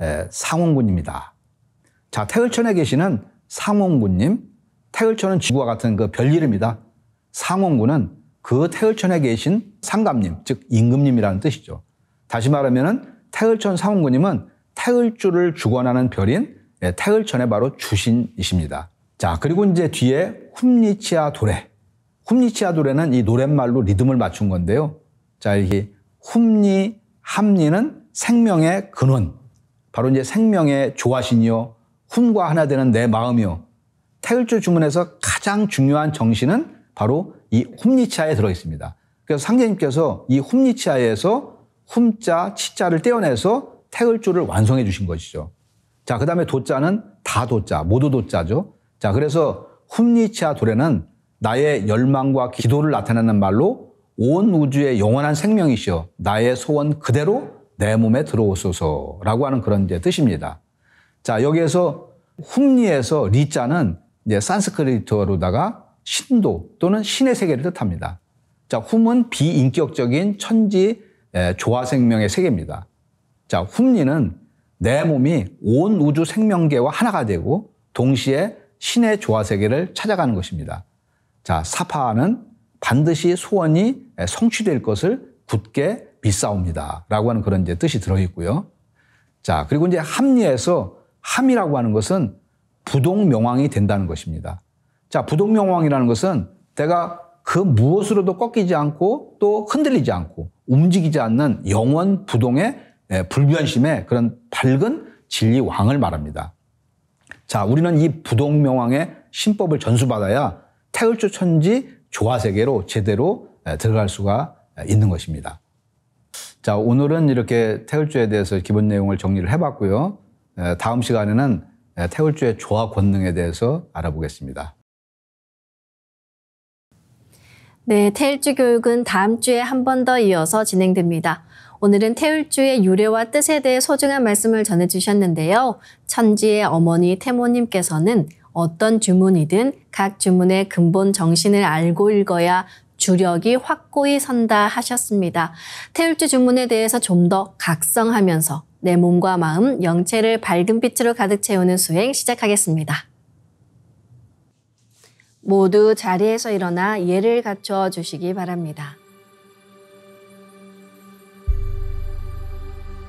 상원군입니다. 자, 태을천에 계시는 상원군님, 태을천은 지구와 같은 그 별 이름이다. 상원군은 그 태을천에 계신 상감님, 즉 임금님이라는 뜻이죠. 다시 말하면은 태을천 상원군님은 태을주를 주관하는 별인 태을천의 바로 주신이십니다. 자, 그리고 이제 뒤에 훔리치아 도레. 훔리치아 도레는 이 노랫말로 리듬을 맞춘 건데요. 자, 이게 훔리, 함리는 생명의 근원. 바로 이제 생명의 조화신이요. 훔과 하나 되는 내 마음이요. 태을주 주문에서 가장 중요한 정신은 바로 이 훔리치아에 들어있습니다. 그래서 상제님께서 이 훔리치아에서 훔자, 치자를 떼어내서 태을주를 완성해 주신 것이죠. 자, 그 다음에 도자는 다도자, 모두 도자죠. 자, 그래서 훔리치아 도레는 나의 열망과 기도를 나타내는 말로 온 우주의 영원한 생명이시여 나의 소원 그대로 내 몸에 들어오소서라고 하는 그런 이제 뜻입니다. 자, 여기에서 훔리에서 리자는 이제 산스크리트어로다가 신도 또는 신의 세계를 뜻합니다. 자, 훔은 비인격적인 천지 조화 생명의 세계입니다. 자, 훔리는 내 몸이 온 우주 생명계와 하나가 되고 동시에 신의 조화 세계를 찾아가는 것입니다. 자, 사파는 반드시 소원이 성취될 것을 굳게 믿사옵니다. 라고 하는 그런 이제 뜻이 들어있고요. 자, 그리고 이제 함리에서 함이라고 하는 것은 부동명왕이 된다는 것입니다. 자, 부동명왕이라는 것은 내가 그 무엇으로도 꺾이지 않고 또 흔들리지 않고 움직이지 않는 영원 부동의 불변심의 그런 밝은 진리왕을 말합니다. 자, 우리는 이 부동명왕의 신법을 전수받아야 태을주 천지 조화세계로 제대로 들어갈 수가 있는 것입니다. 자, 오늘은 이렇게 태을주에 대해서 기본 내용을 정리를 해봤고요. 다음 시간에는 태을주의 조화 권능에 대해서 알아보겠습니다. 네, 태을주 교육은 다음 주에 한 번 더 이어서 진행됩니다. 오늘은 태을주의 유래와 뜻에 대해 소중한 말씀을 전해주셨는데요. 천지의 어머니 태모님께서는 어떤 주문이든 각 주문의 근본 정신을 알고 읽어야 주력이 확고히 선다 하셨습니다. 태을주 주문에 대해서 좀 더 각성하면서 내 몸과 마음, 영체를 밝은 빛으로 가득 채우는 수행 시작하겠습니다. 모두 자리에서 일어나 예를 갖춰 주시기 바랍니다.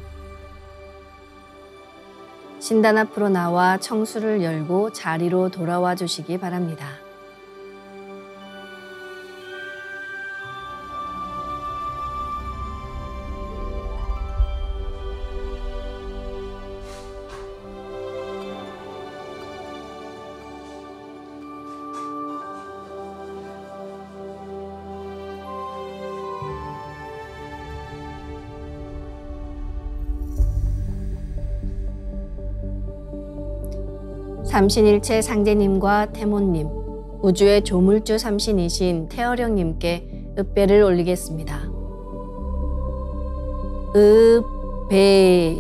신단 앞으로 나와 청수를 열고 자리로 돌아와 주시기 바랍니다. 삼신일체 상제님과 태모님, 우주의 조물주 삼신이신 태어령님께 읍배를 올리겠습니다. 읍배.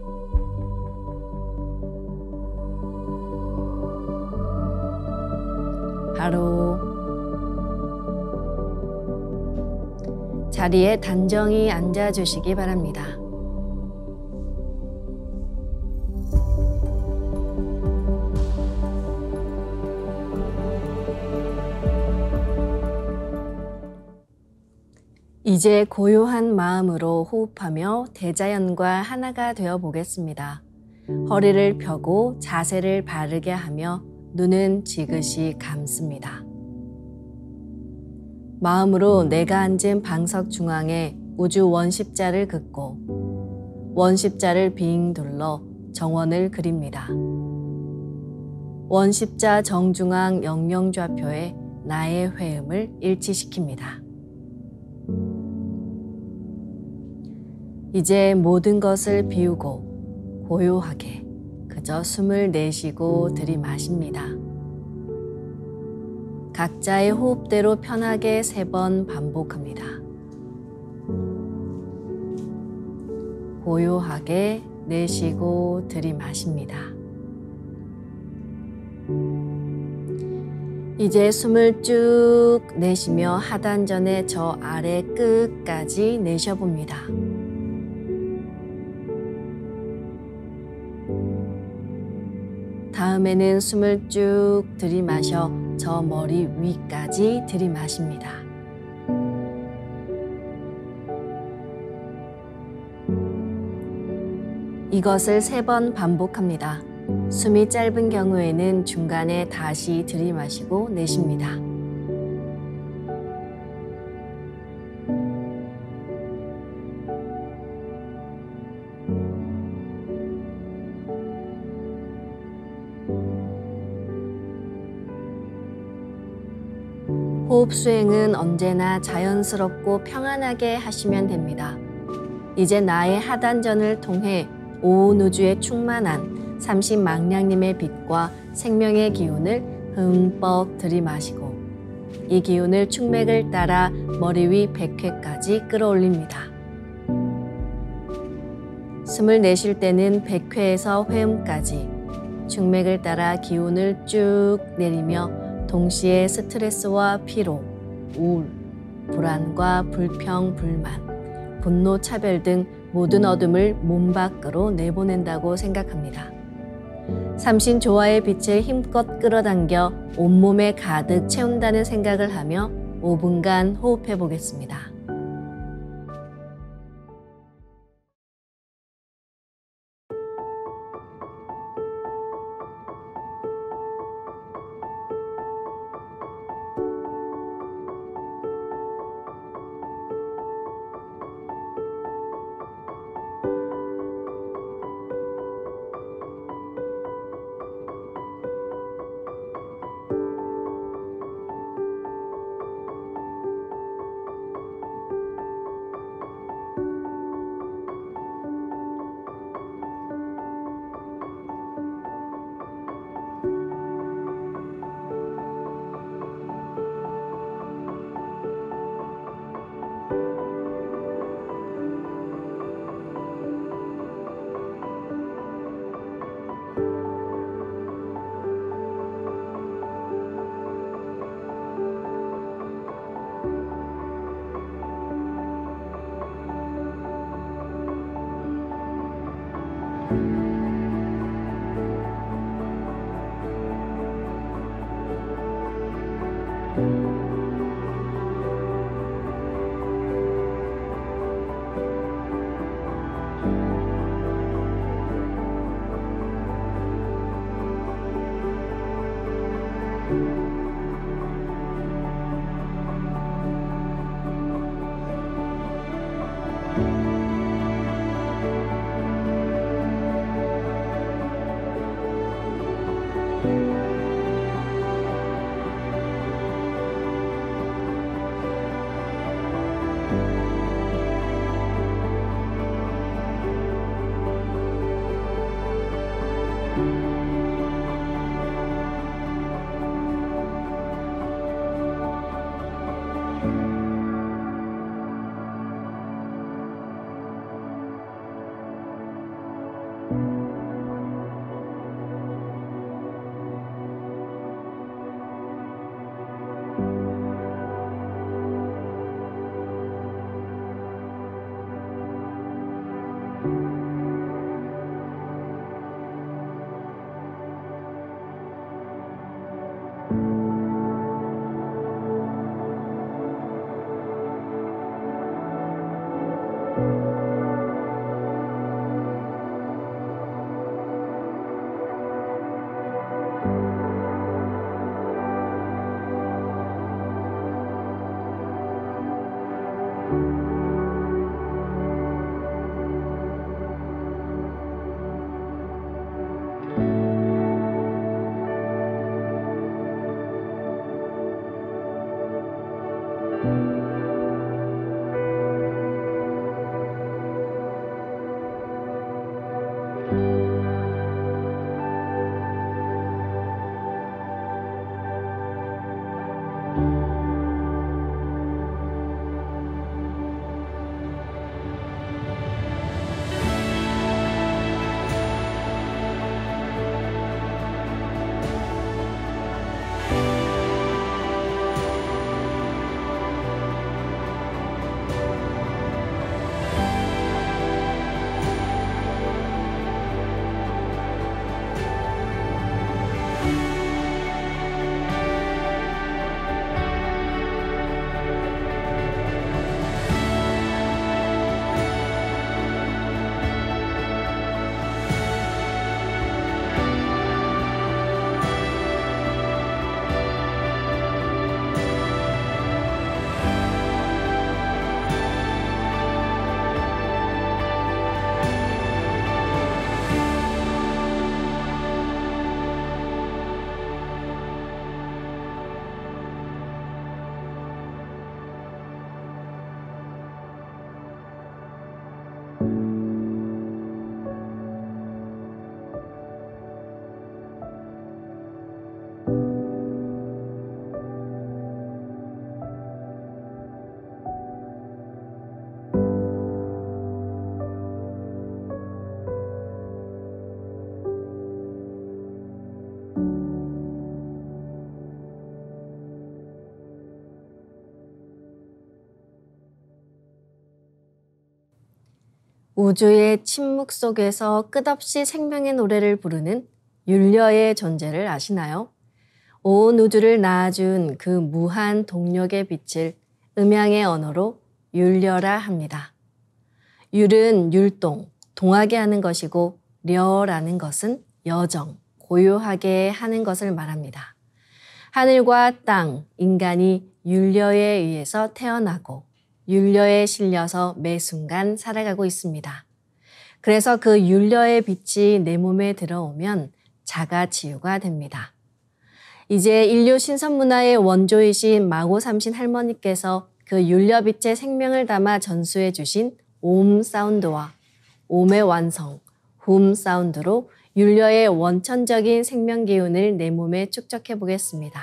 바로 자리에 단정히 앉아주시기 바랍니다. 이제 고요한 마음으로 호흡하며 대자연과 하나가 되어 보겠습니다. 허리를 펴고 자세를 바르게 하며 눈은 지그시 감습니다. 마음으로 내가 앉은 방석 중앙에 우주 원십자를 긋고 원십자를 빙 둘러 정원을 그립니다. 원십자 정중앙 영영좌표에 나의 회음을 일치시킵니다. 이제 모든 것을 비우고 고요하게 그저 숨을 내쉬고 들이마십니다. 각자의 호흡대로 편하게 세 번 반복합니다. 고요하게 내쉬고 들이마십니다. 이제 숨을 쭉 내쉬며 하단전의 저 아래 끝까지 내쉬어봅니다. 다음에는 숨을 쭉 들이마셔 저 머리 위까지 들이마십니다. 이것을 세 번 반복합니다. 숨이 짧은 경우에는 중간에 다시 들이마시고 내쉽니다. 호흡 수행은 언제나 자연스럽고 평안하게 하시면 됩니다. 이제 나의 하단전을 통해 온 우주에 충만한 삼신망량님의 빛과 생명의 기운을 흠뻑 들이마시고 이 기운을 충맥을 따라 머리 위 백회까지 끌어올립니다. 숨을 내쉴 때는 백회에서 회음까지 충맥을 따라 기운을 쭉 내리며 동시에 스트레스와 피로, 우울, 불안과 불평, 불만, 분노, 차별 등 모든 어둠을 몸 밖으로 내보낸다고 생각합니다. 삼신 조화의 빛을 힘껏 끌어당겨 온몸에 가득 채운다는 생각을 하며 오 분간 호흡해 보겠습니다. 우주의 침묵 속에서 끝없이 생명의 노래를 부르는 율려의 존재를 아시나요? 온 우주를 낳아준 그 무한 동력의 빛을 음양의 언어로 율려라 합니다. 율은 율동, 동하게 하는 것이고 려라는 것은 여정, 고요하게 하는 것을 말합니다. 하늘과 땅, 인간이 율려에 의해서 태어나고 율려에 실려서 매 순간 살아가고 있습니다. 그래서 그 율려의 빛이 내 몸에 들어오면 자가 치유가 됩니다. 이제 인류 신선문화의 원조이신 마고 삼신 할머니께서 그 율려빛의 생명을 담아 전수해 주신 옴 사운드와 옴의 완성, 훔 사운드로 율려의 원천적인 생명 기운을 내 몸에 축적해 보겠습니다.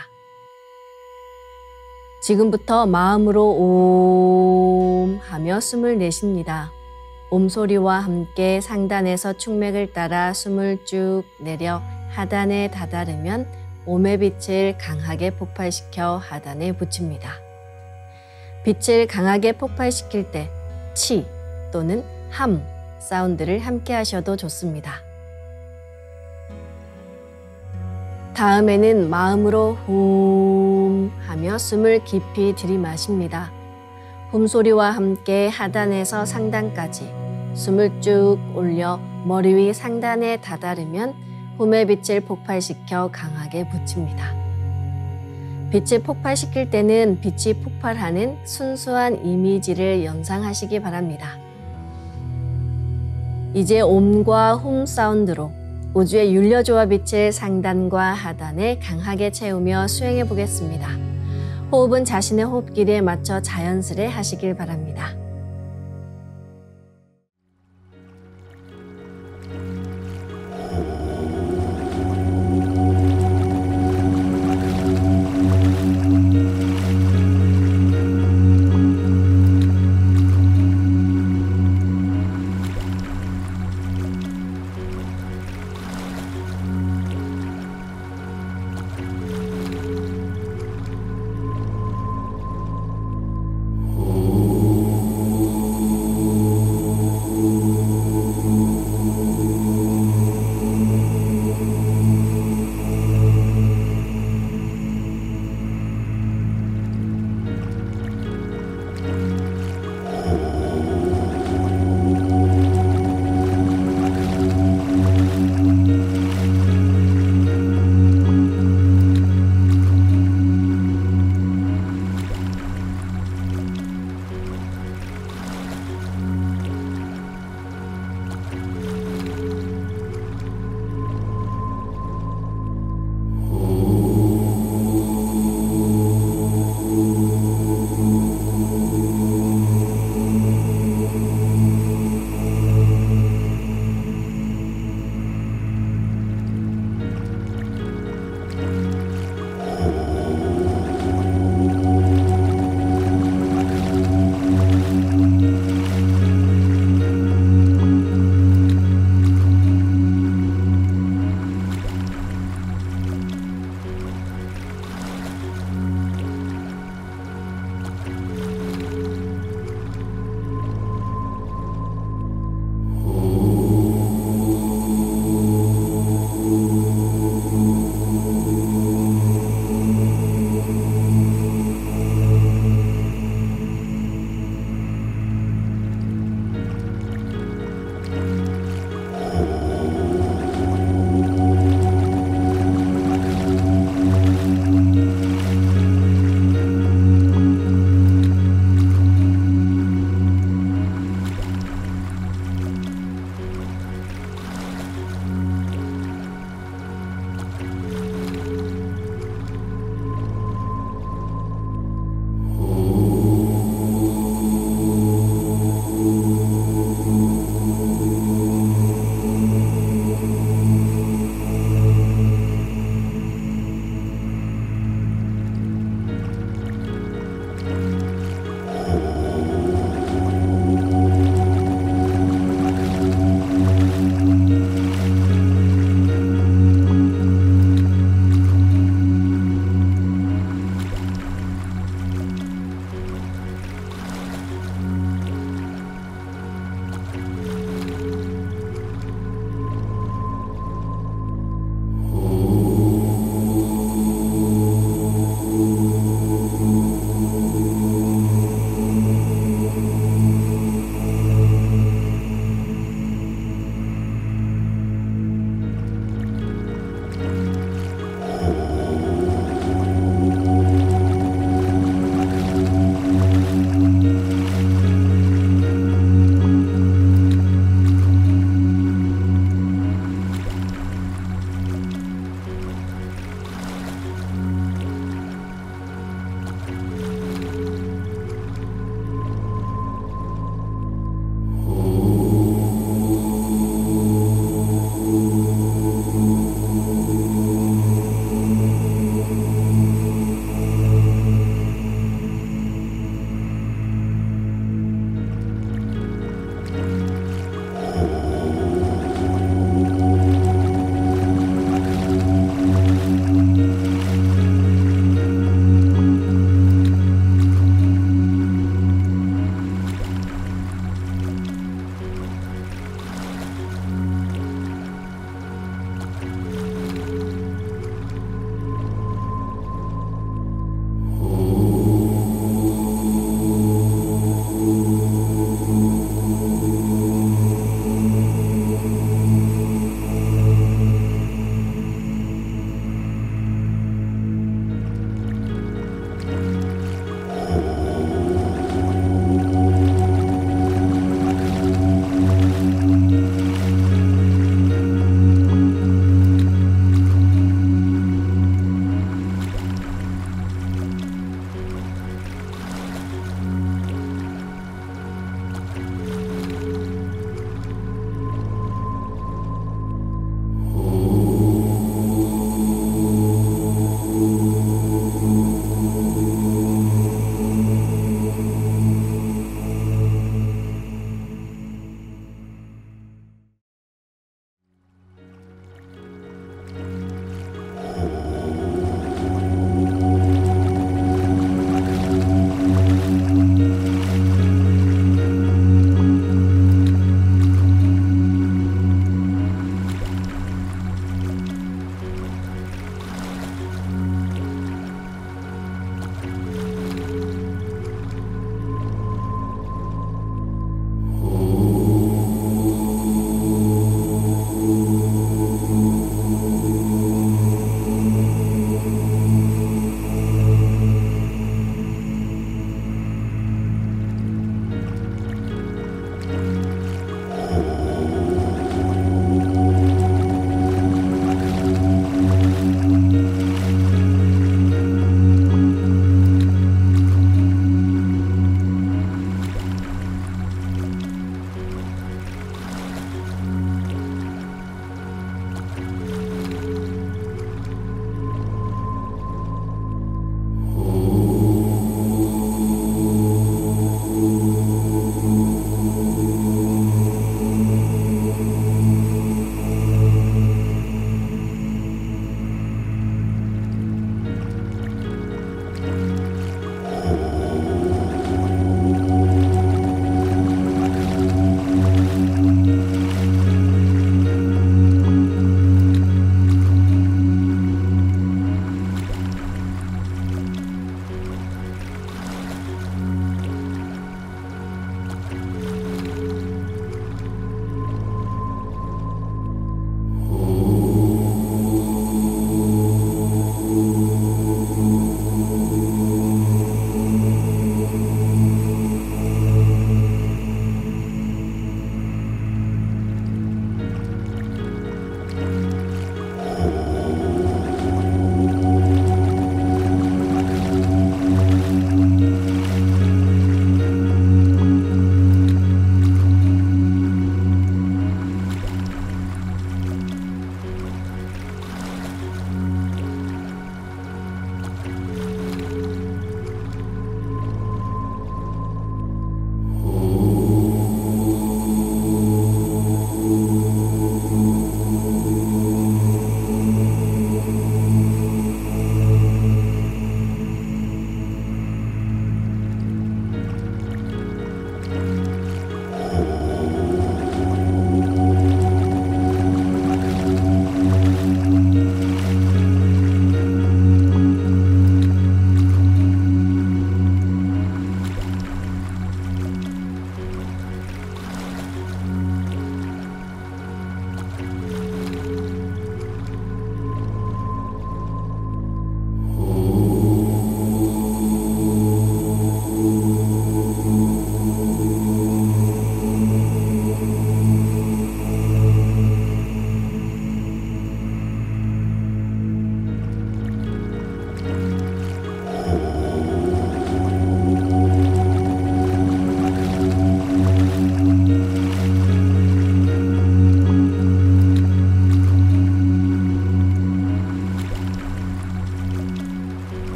지금부터 마음으로 옴 하며 숨을 내쉽니다. 옴 소리와 함께 상단에서 충맥을 따라 숨을 쭉 내려 하단에 다다르면 옴의 빛을 강하게 폭발시켜 하단에 붙입니다. 빛을 강하게 폭발시킬 때 치 또는 함 사운드를 함께 하셔도 좋습니다. 다음에는 마음으로 훔 하며 숨을 깊이 들이마십니다. 훔 소리와 함께 하단에서 상단까지 숨을 쭉 올려 머리 위 상단에 다다르면 훔의 빛을 폭발시켜 강하게 붙입니다. 빛을 폭발시킬 때는 빛이 폭발하는 순수한 이미지를 연상하시기 바랍니다. 이제 옴과 훔 사운드로 우주의 율려조화 빛을 상단과 하단에 강하게 채우며 수행해 보겠습니다. 호흡은 자신의 호흡길에 맞춰 자연스레 하시길 바랍니다. 오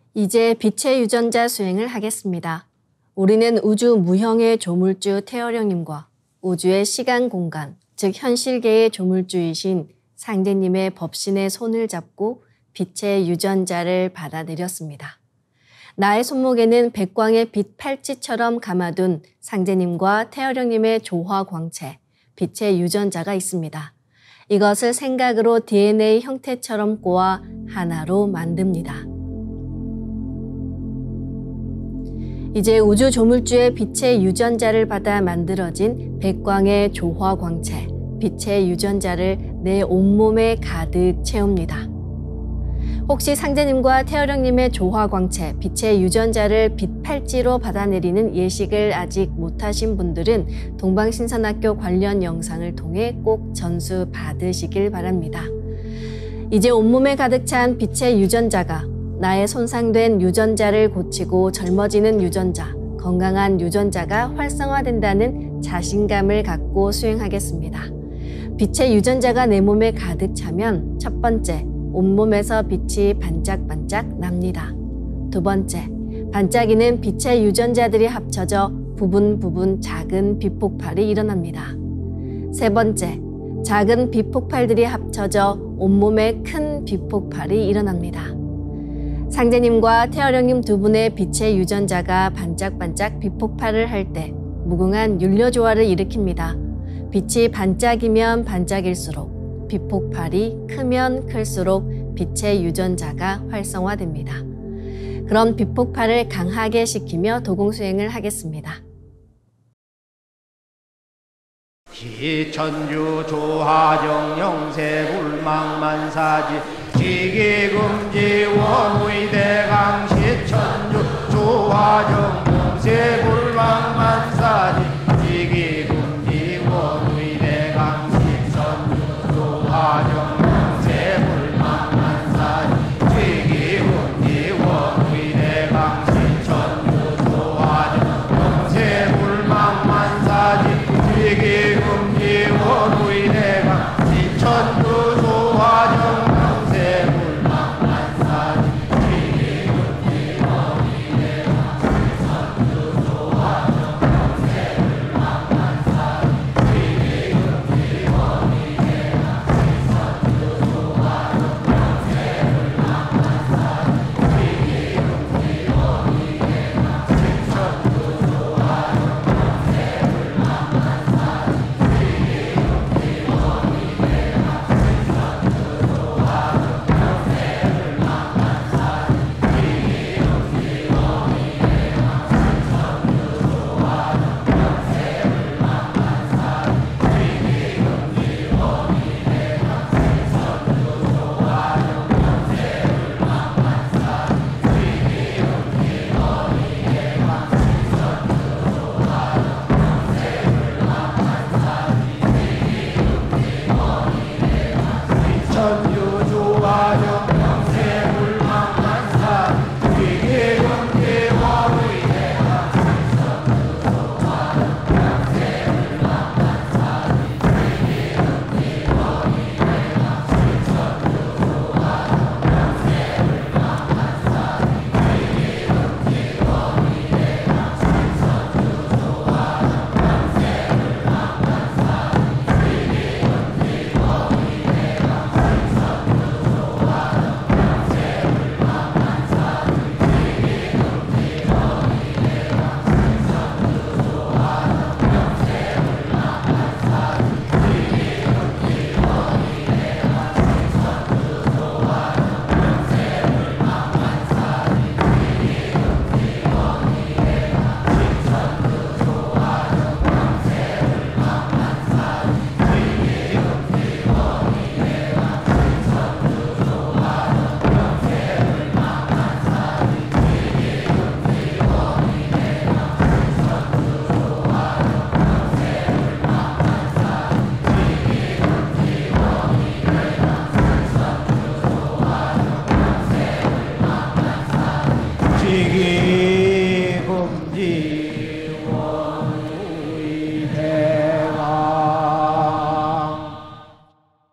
이제 빛의 유전자 수행을 하겠습니다. 우리는 우주 무형의 조물주 태어령님과 우주의 시간 공간, 즉 현실계의 조물주이신 상제님의 법신의 손을 잡고 빛의 유전자를 받아들였습니다. 나의 손목에는 백광의 빛 팔찌처럼 감아둔 상제님과 태어령님의 조화 광채, 빛의 유전자가 있습니다. 이것을 생각으로 디엔에이 형태처럼 꼬아 하나로 만듭니다. 이제 우주 조물주의 빛의 유전자를 받아 만들어진 백광의 조화 광채, 빛의 유전자를 내 온몸에 가득 채웁니다. 혹시 상제님과 태어령님의 조화 광채, 빛의 유전자를 빛 팔찌로 받아내리는 예식을 아직 못하신 분들은 동방신선학교 관련 영상을 통해 꼭 전수 받으시길 바랍니다. 이제 온몸에 가득 찬 빛의 유전자가 나의 손상된 유전자를 고치고 젊어지는 유전자, 건강한 유전자가 활성화된다는 자신감을 갖고 수행하겠습니다. 빛의 유전자가 내 몸에 가득 차면 첫 번째, 온몸에서 빛이 반짝반짝 납니다. 두 번째, 반짝이는 빛의 유전자들이 합쳐져 부분 부분 작은 빛폭발이 일어납니다. 세 번째, 작은 빛폭발들이 합쳐져 온몸에 큰 빛폭발이 일어납니다. 상제님과 태어령님 두 분의 빛의 유전자가 반짝반짝 빛폭발을 할 때 무궁한 율려조화를 일으킵니다. 빛이 반짝이면 반짝일수록 빛폭발이 크면 클수록 빛의 유전자가 활성화됩니다. 그런 빛폭발을 강하게 시키며 도공수행을 하겠습니다. 시천주 조하정 영세불망만사지 지기금지 원의대강 시천주 조하정 영세불망만사지 지기금지 원의대강 시천주 조하정 영세불망만사지 지기금지 원의대강 시천주 조하정 영세불망만사지 지기금지 원의대강 시천주 조하정 영세불망만사지 지기금지 원의대강 시천주 조하정 영세불망만사지 지기금지 원의대강 시천주 조하정 영세불망만사지 지기금지 원의대강 시천주 조하정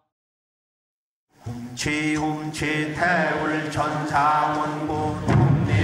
지움치 태울 천상원고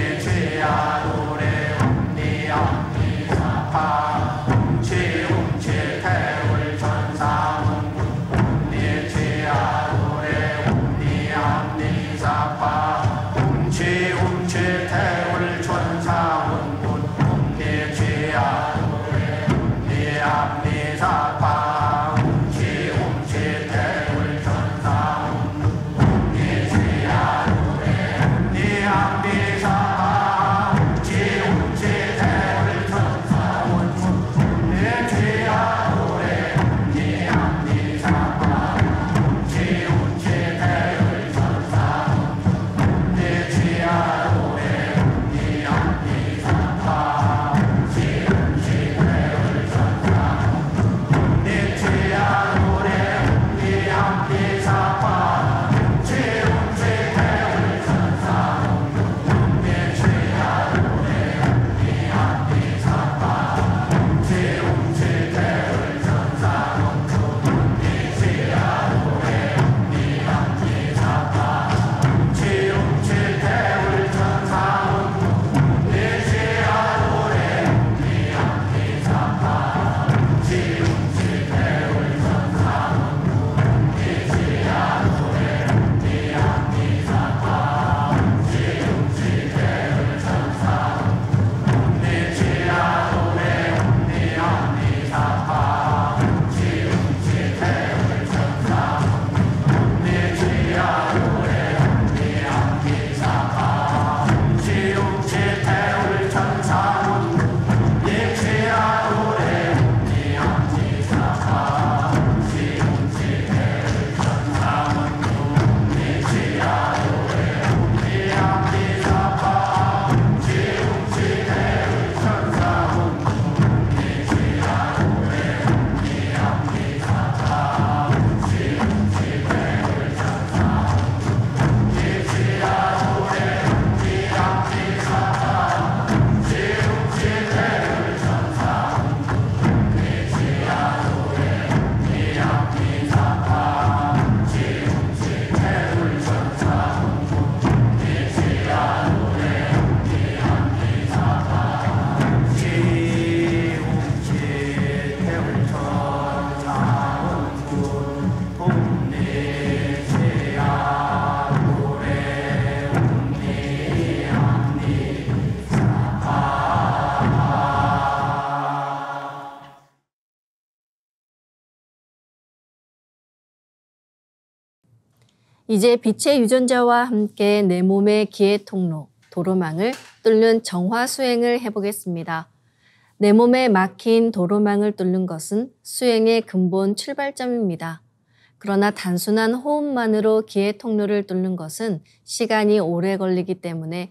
이제 빛의 유전자와 함께 내 몸의 기회 통로, 도로망을 뚫는 정화 수행을 해보겠습니다. 내 몸에 막힌 도로망을 뚫는 것은 수행의 근본 출발점입니다. 그러나 단순한 호흡만으로 기회 통로를 뚫는 것은 시간이 오래 걸리기 때문에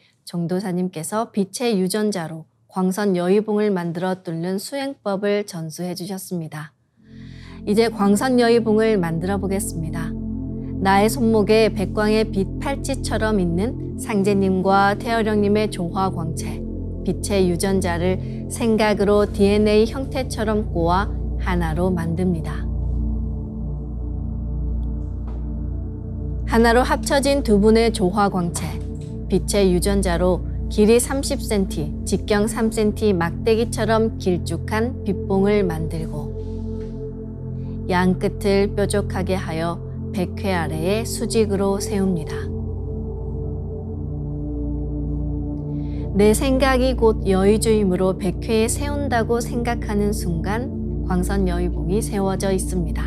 정도사님께서 빛의 유전자로 광선 여의봉을 만들어 뚫는 수행법을 전수해 주셨습니다. 이제 광선 여의봉을 만들어 보겠습니다. 나의 손목에 백광의 빛 팔찌처럼 있는 상제님과 태어령님의 조화광채, 빛의 유전자를 생각으로 디엔에이 형태처럼 꼬아 하나로 만듭니다. 하나로 합쳐진 두 분의 조화광채, 빛의 유전자로 길이 삼십 센티미터, 직경 삼 센티미터 막대기처럼 길쭉한 빛봉을 만들고 양 끝을 뾰족하게 하여 백회 아래에 수직으로 세웁니다. 내 생각이 곧 여의주이므로 백회에 세운다고 생각하는 순간 광선 여의봉이 세워져 있습니다.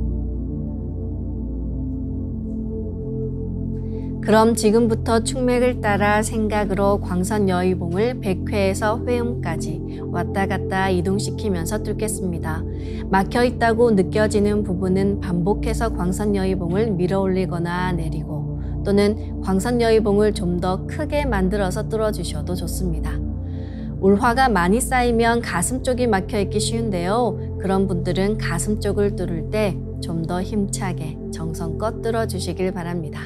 그럼 지금부터 축맥을 따라 생각으로 광선 여의봉을 백회에서 회음까지 왔다 갔다 이동시키면서 뚫겠습니다. 막혀있다고 느껴지는 부분은 반복해서 광선 여의봉을 밀어 올리거나 내리고 또는 광선 여의봉을 좀 더 크게 만들어서 뚫어주셔도 좋습니다. 울화가 많이 쌓이면 가슴 쪽이 막혀있기 쉬운데요. 그런 분들은 가슴 쪽을 뚫을 때 좀 더 힘차게 정성껏 뚫어주시길 바랍니다.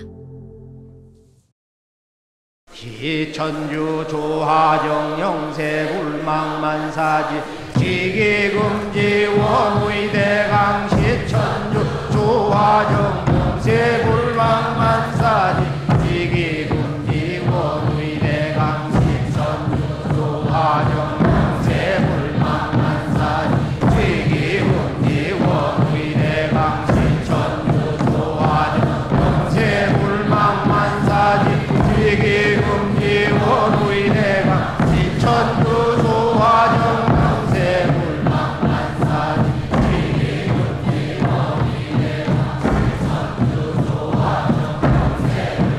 시천주 조하정 영세 불망만사지 지기금지 원의대강 시천주 조하정 영세 불망만사지 지기금지 원의대강 시천주 조하정 영세 불망만사지 지기금지 원의대강 시천주 조하정 영세 불망만사지 지기금지 원의대강 시천주 조하정 영세 불망만사지 지기금지 원의대강 시천주 조하정 영세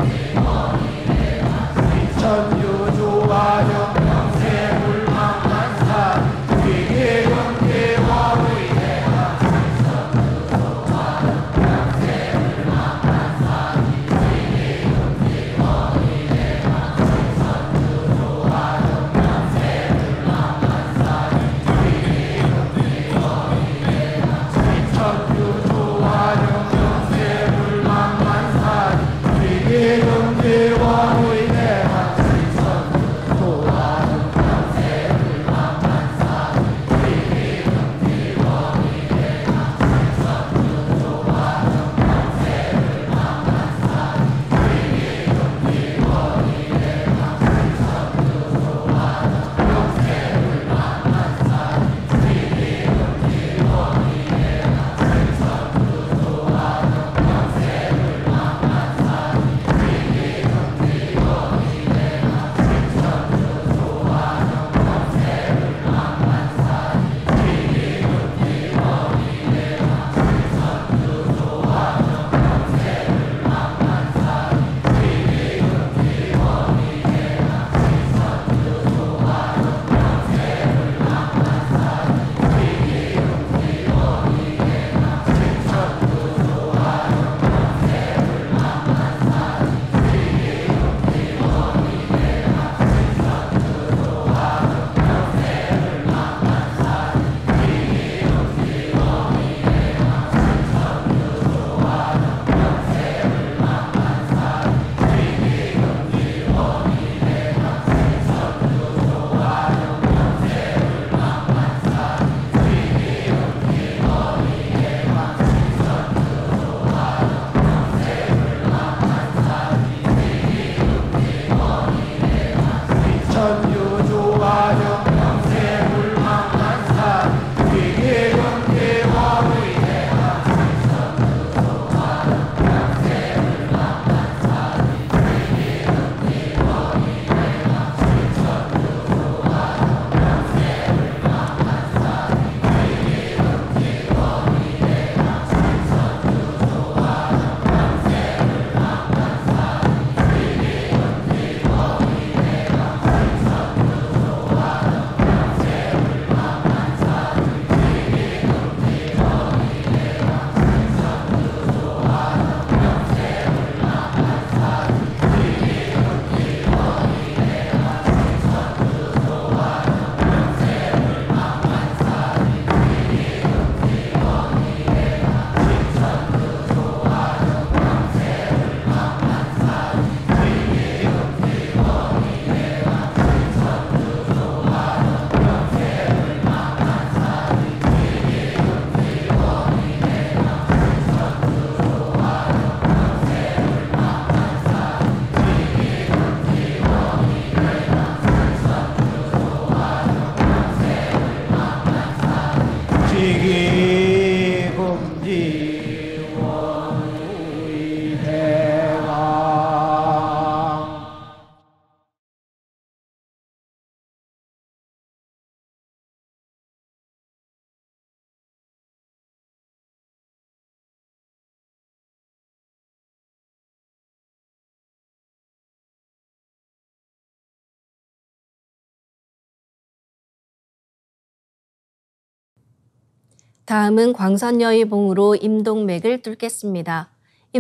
다음은 광선여의봉으로 임동맥을 뚫겠습니다.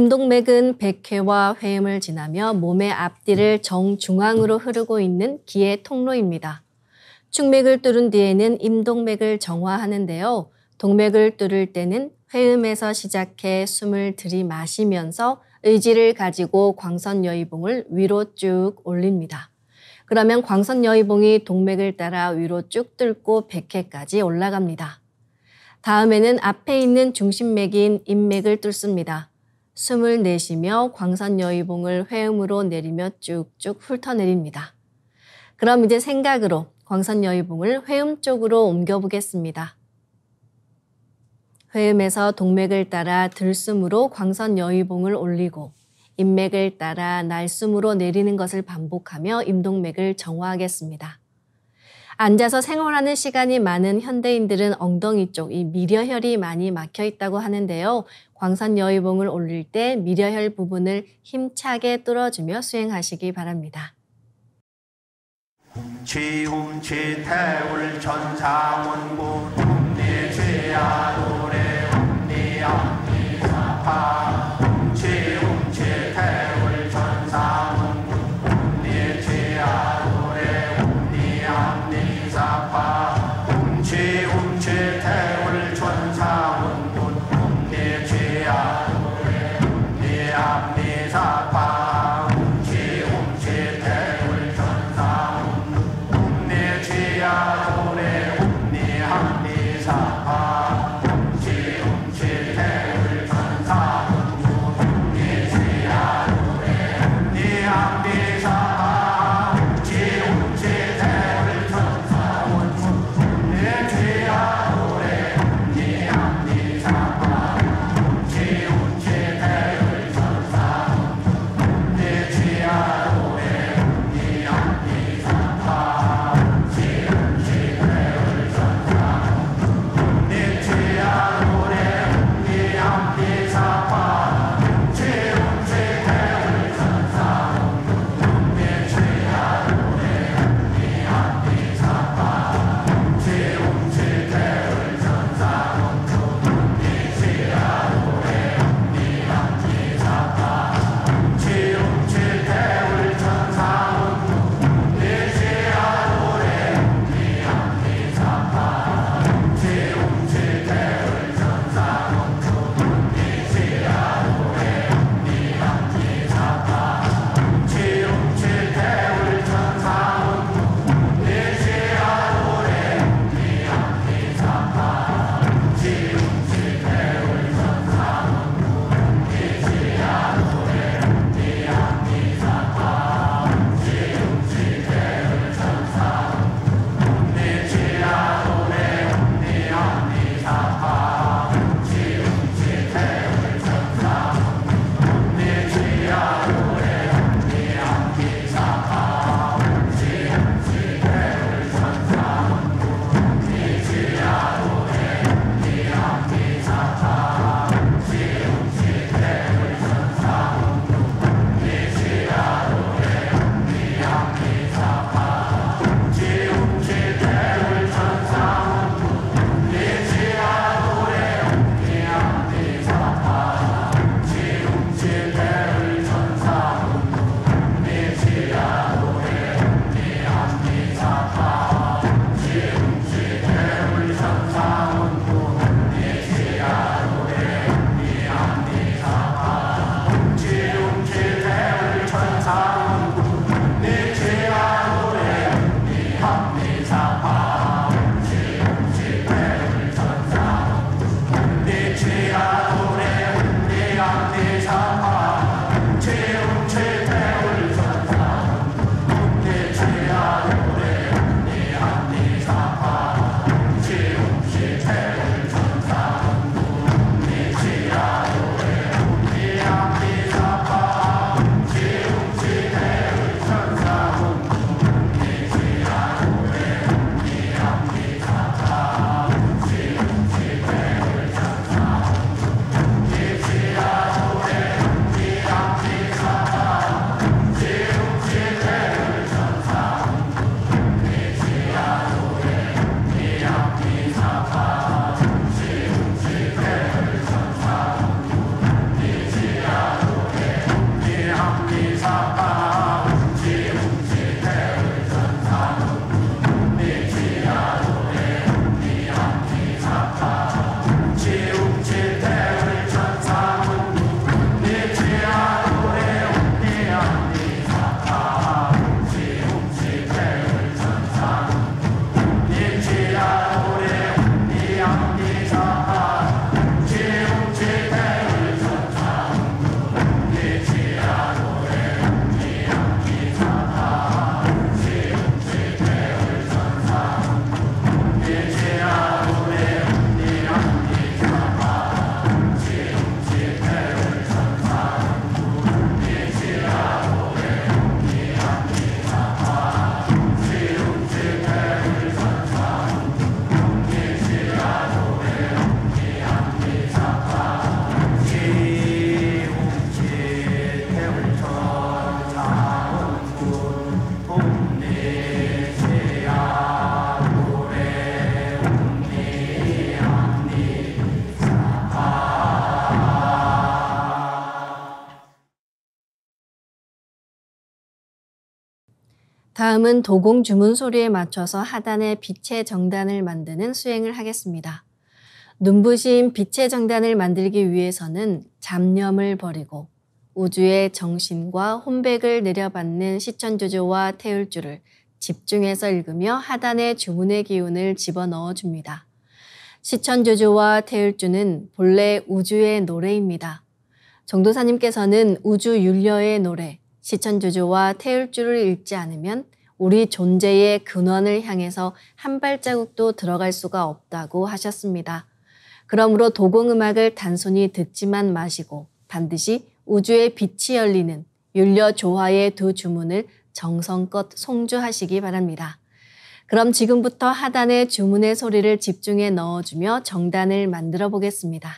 임동맥은 백회와 회음을 지나며 몸의 앞뒤를 정중앙으로 흐르고 있는 기의 통로입니다. 축맥을 뚫은 뒤에는 임동맥을 정화하는데요. 동맥을 뚫을 때는 회음에서 시작해 숨을 들이마시면서 의지를 가지고 광선여의봉을 위로 쭉 올립니다. 그러면 광선여의봉이 동맥을 따라 위로 쭉 뚫고 백회까지 올라갑니다. 다음에는 앞에 있는 중심맥인 임맥을 뚫습니다. 숨을 내쉬며 광선여의봉을 회음으로 내리며 쭉쭉 훑어내립니다. 그럼 이제 생각으로 광선여의봉을 회음 쪽으로 옮겨보겠습니다. 회음에서 동맥을 따라 들숨으로 광선여의봉을 올리고 임맥을 따라 날숨으로 내리는 것을 반복하며 임동맥을 정화하겠습니다. 앉아서 생활하는 시간이 많은 현대인들은 엉덩이 쪽, 이 미려혈이 많이 막혀 있다고 하는데요. 광선 여의봉을 올릴 때 미려혈 부분을 힘차게 뚫어주며 수행하시기 바랍니다. 훔치 훔치 태울 천상원구 훔니 죄야 노래 훔니 암니 사파 훔치 훔치 태울 천상원구 훔니 죄야 노래 훔니 암니 사파 훔치 훔치 태울 천상원구 훔니 죄야 노래 훔니 암니 사파 훔치 훔치 태울 천상원구 훔니 죄야 노래 훔니 암니 사파 훔치 훔치 태울 천상원구 다음은 도공 주문 소리에 맞춰서 하단에 빛의 정단을 만드는 수행을 하겠습니다. 눈부신 빛의 정단을 만들기 위해서는 잡념을 버리고 우주의 정신과 혼백을 내려받는 시천조조와 태울주를 집중해서 읽으며 하단에 주문의 기운을 집어넣어 줍니다. 시천조조와 태울주는 본래 우주의 노래입니다. 정도사님께서는 우주 율려의 노래, 시천조조와 태울주를 읽지 않으면 우리 존재의 근원을 향해서 한 발자국도 들어갈 수가 없다고 하셨습니다. 그러므로 도공음악을 단순히 듣지만 마시고 반드시 우주의 빛이 열리는 율려 조화의 두 주문을 정성껏 송주하시기 바랍니다. 그럼 지금부터 하단에 주문의 소리를 집중해 넣어주며 정단을 만들어 보겠습니다.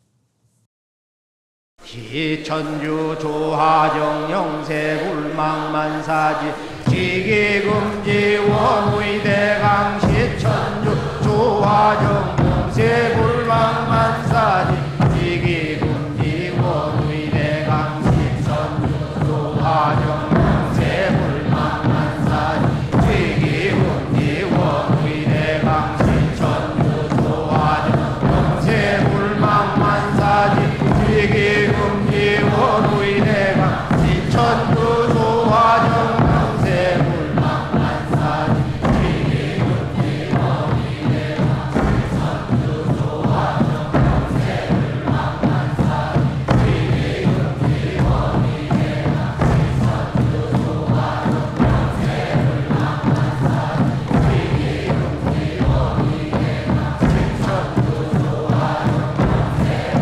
시천주 조화정 영세 불망만사지 지기금지 원의대강 시천주 조화정 영세 불망만사지 지기금지 원의대강 시천주 조화정 영세 불망만사지 지기금지 원의대강 시천주 조화정 영세 불망만사지 지기금지 원의대강 시천주 조화정 영세 불망만사지 지기금지 원의대강 시천주 조화정 영세 불망만사지 지기금지 원의대강 시천주 조화정 영세 불망만사지 지기금지 원의대강 시천주 조화정 영세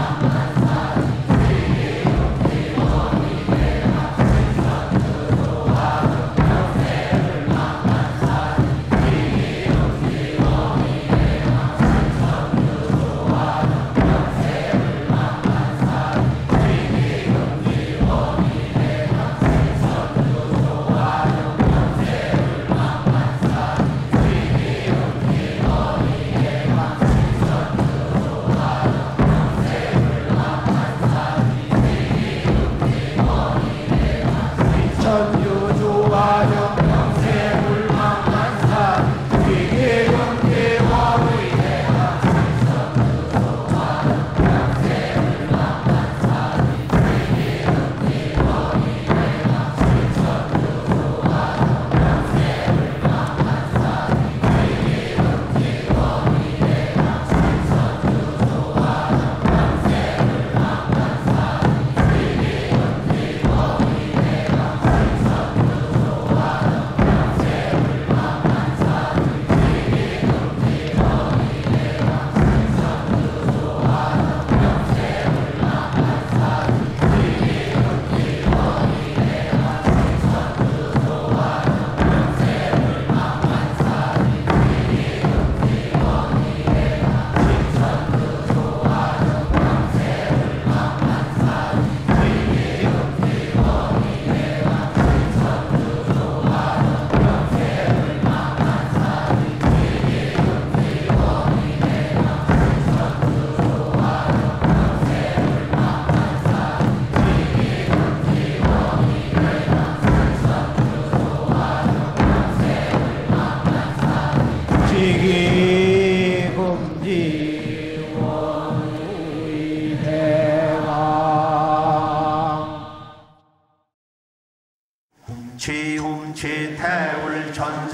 훔치 태울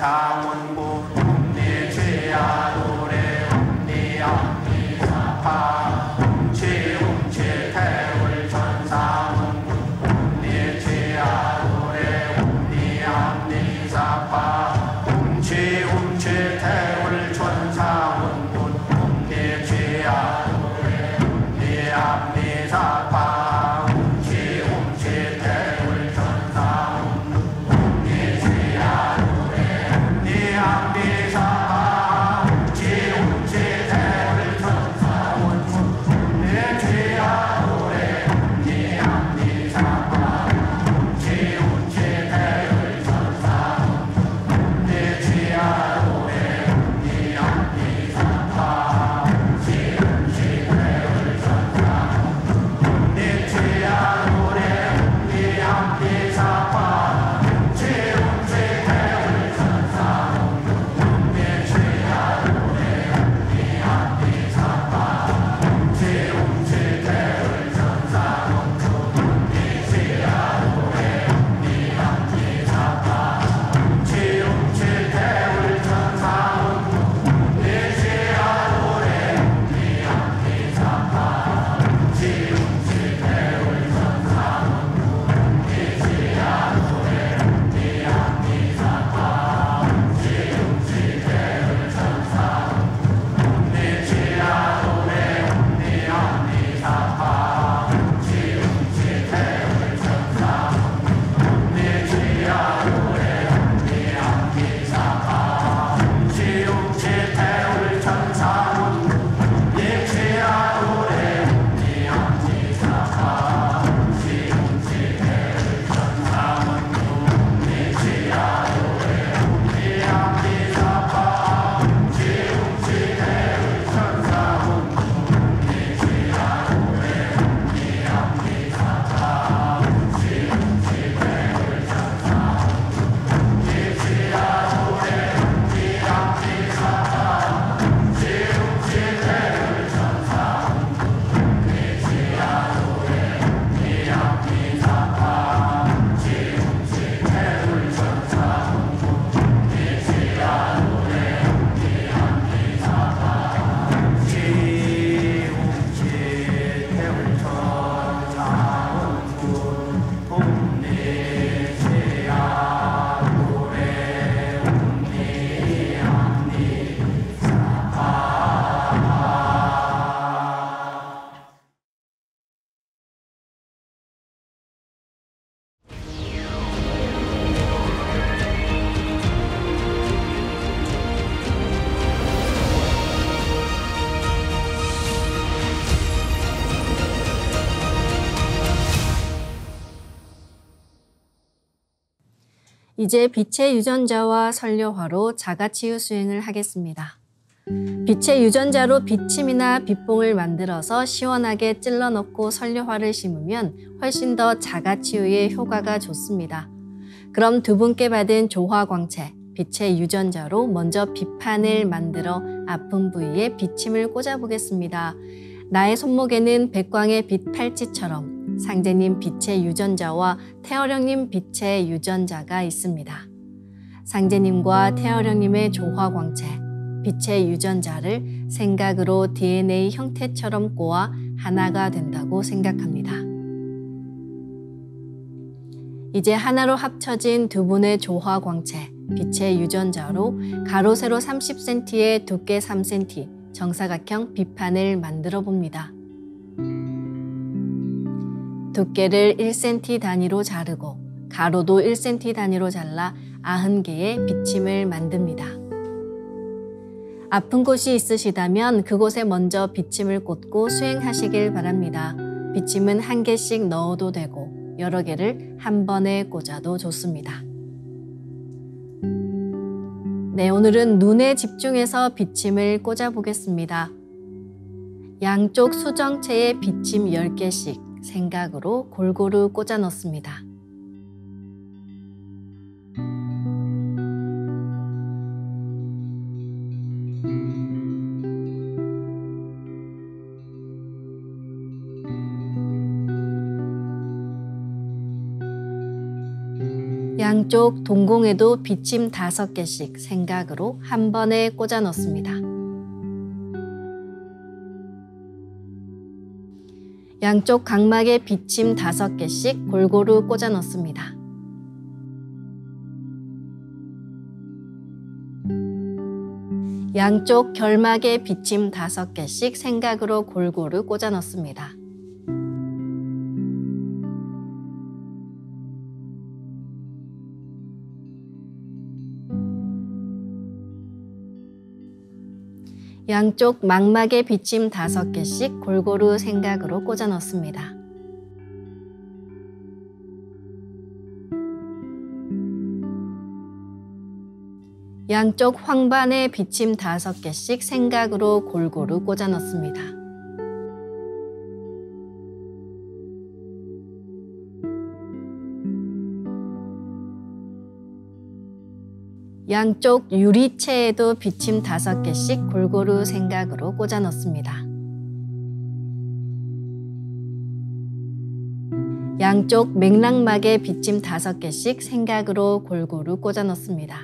천상원고 훔니 죄야 노래 훔니 암니 사파 훔치 훔치 태울 천상원고 훔니 죄야 노래 훔니 암니 사파 훔치 훔치 태울 천상원고 훔니 죄야 노래 훔니 암니 사파 훔치 훔치 태울 천상원고 니 암니 사파 이제 빛의 유전자와 설료화로 자가치유 수행을 하겠습니다. 빛의 유전자로 비침이나 빛봉을 만들어서 시원하게 찔러 넣고 설료화를 심으면 훨씬 더 자가치유에 효과가 좋습니다. 그럼 두 분께 받은 조화광채, 빛의 유전자로 먼저 빛판을 만들어 아픈 부위에 비침을 꽂아보겠습니다. 나의 손목에는 백광의 빛 팔찌처럼 상제님 빛의 유전자와 태어령님 빛의 유전자가 있습니다. 상제님과 태어령님의 조화광채, 빛의 유전자를 생각으로 디엔에이 형태처럼 꼬아 하나가 된다고 생각합니다. 이제 하나로 합쳐진 두 분의 조화광채, 빛의 유전자로 가로 세로 삼십 센티미터에 두께 삼 센티미터 정사각형 빛판을 만들어 봅니다. 두께를 일 센티미터 단위로 자르고 가로도 일 센티미터 단위로 잘라 구십 개의 비침을 만듭니다. 아픈 곳이 있으시다면 그곳에 먼저 비침을 꽂고 수행하시길 바랍니다. 비침은 한 개씩 넣어도 되고 여러 개를 한 번에 꽂아도 좋습니다. 네, 오늘은 눈에 집중해서 비침을 꽂아 보겠습니다. 양쪽 수정체에 비침 열 개씩 생각으로 골고루 꽂아 넣습니다. 양쪽 동공에도 비침 다섯 개씩 생각으로 한 번에 꽂아 넣습니다. 양쪽 각막에 비침 다섯 개씩 골고루 꽂아 넣습니다. 양쪽 결막에 비침 다섯 개씩 생각으로 골고루 꽂아 넣습니다. 양쪽 망막에 비침 다섯 개씩 골고루 생각으로 꽂아 넣습니다. 양쪽 황반에 비침 다섯 개씩 생각으로 골고루 꽂아 넣습니다. 양쪽 유리체에도 비침 다섯 개씩 골고루 생각으로 꽂아 넣습니다. 양쪽 맥락막에 비침 다섯 개씩 생각으로 골고루 꽂아 넣습니다.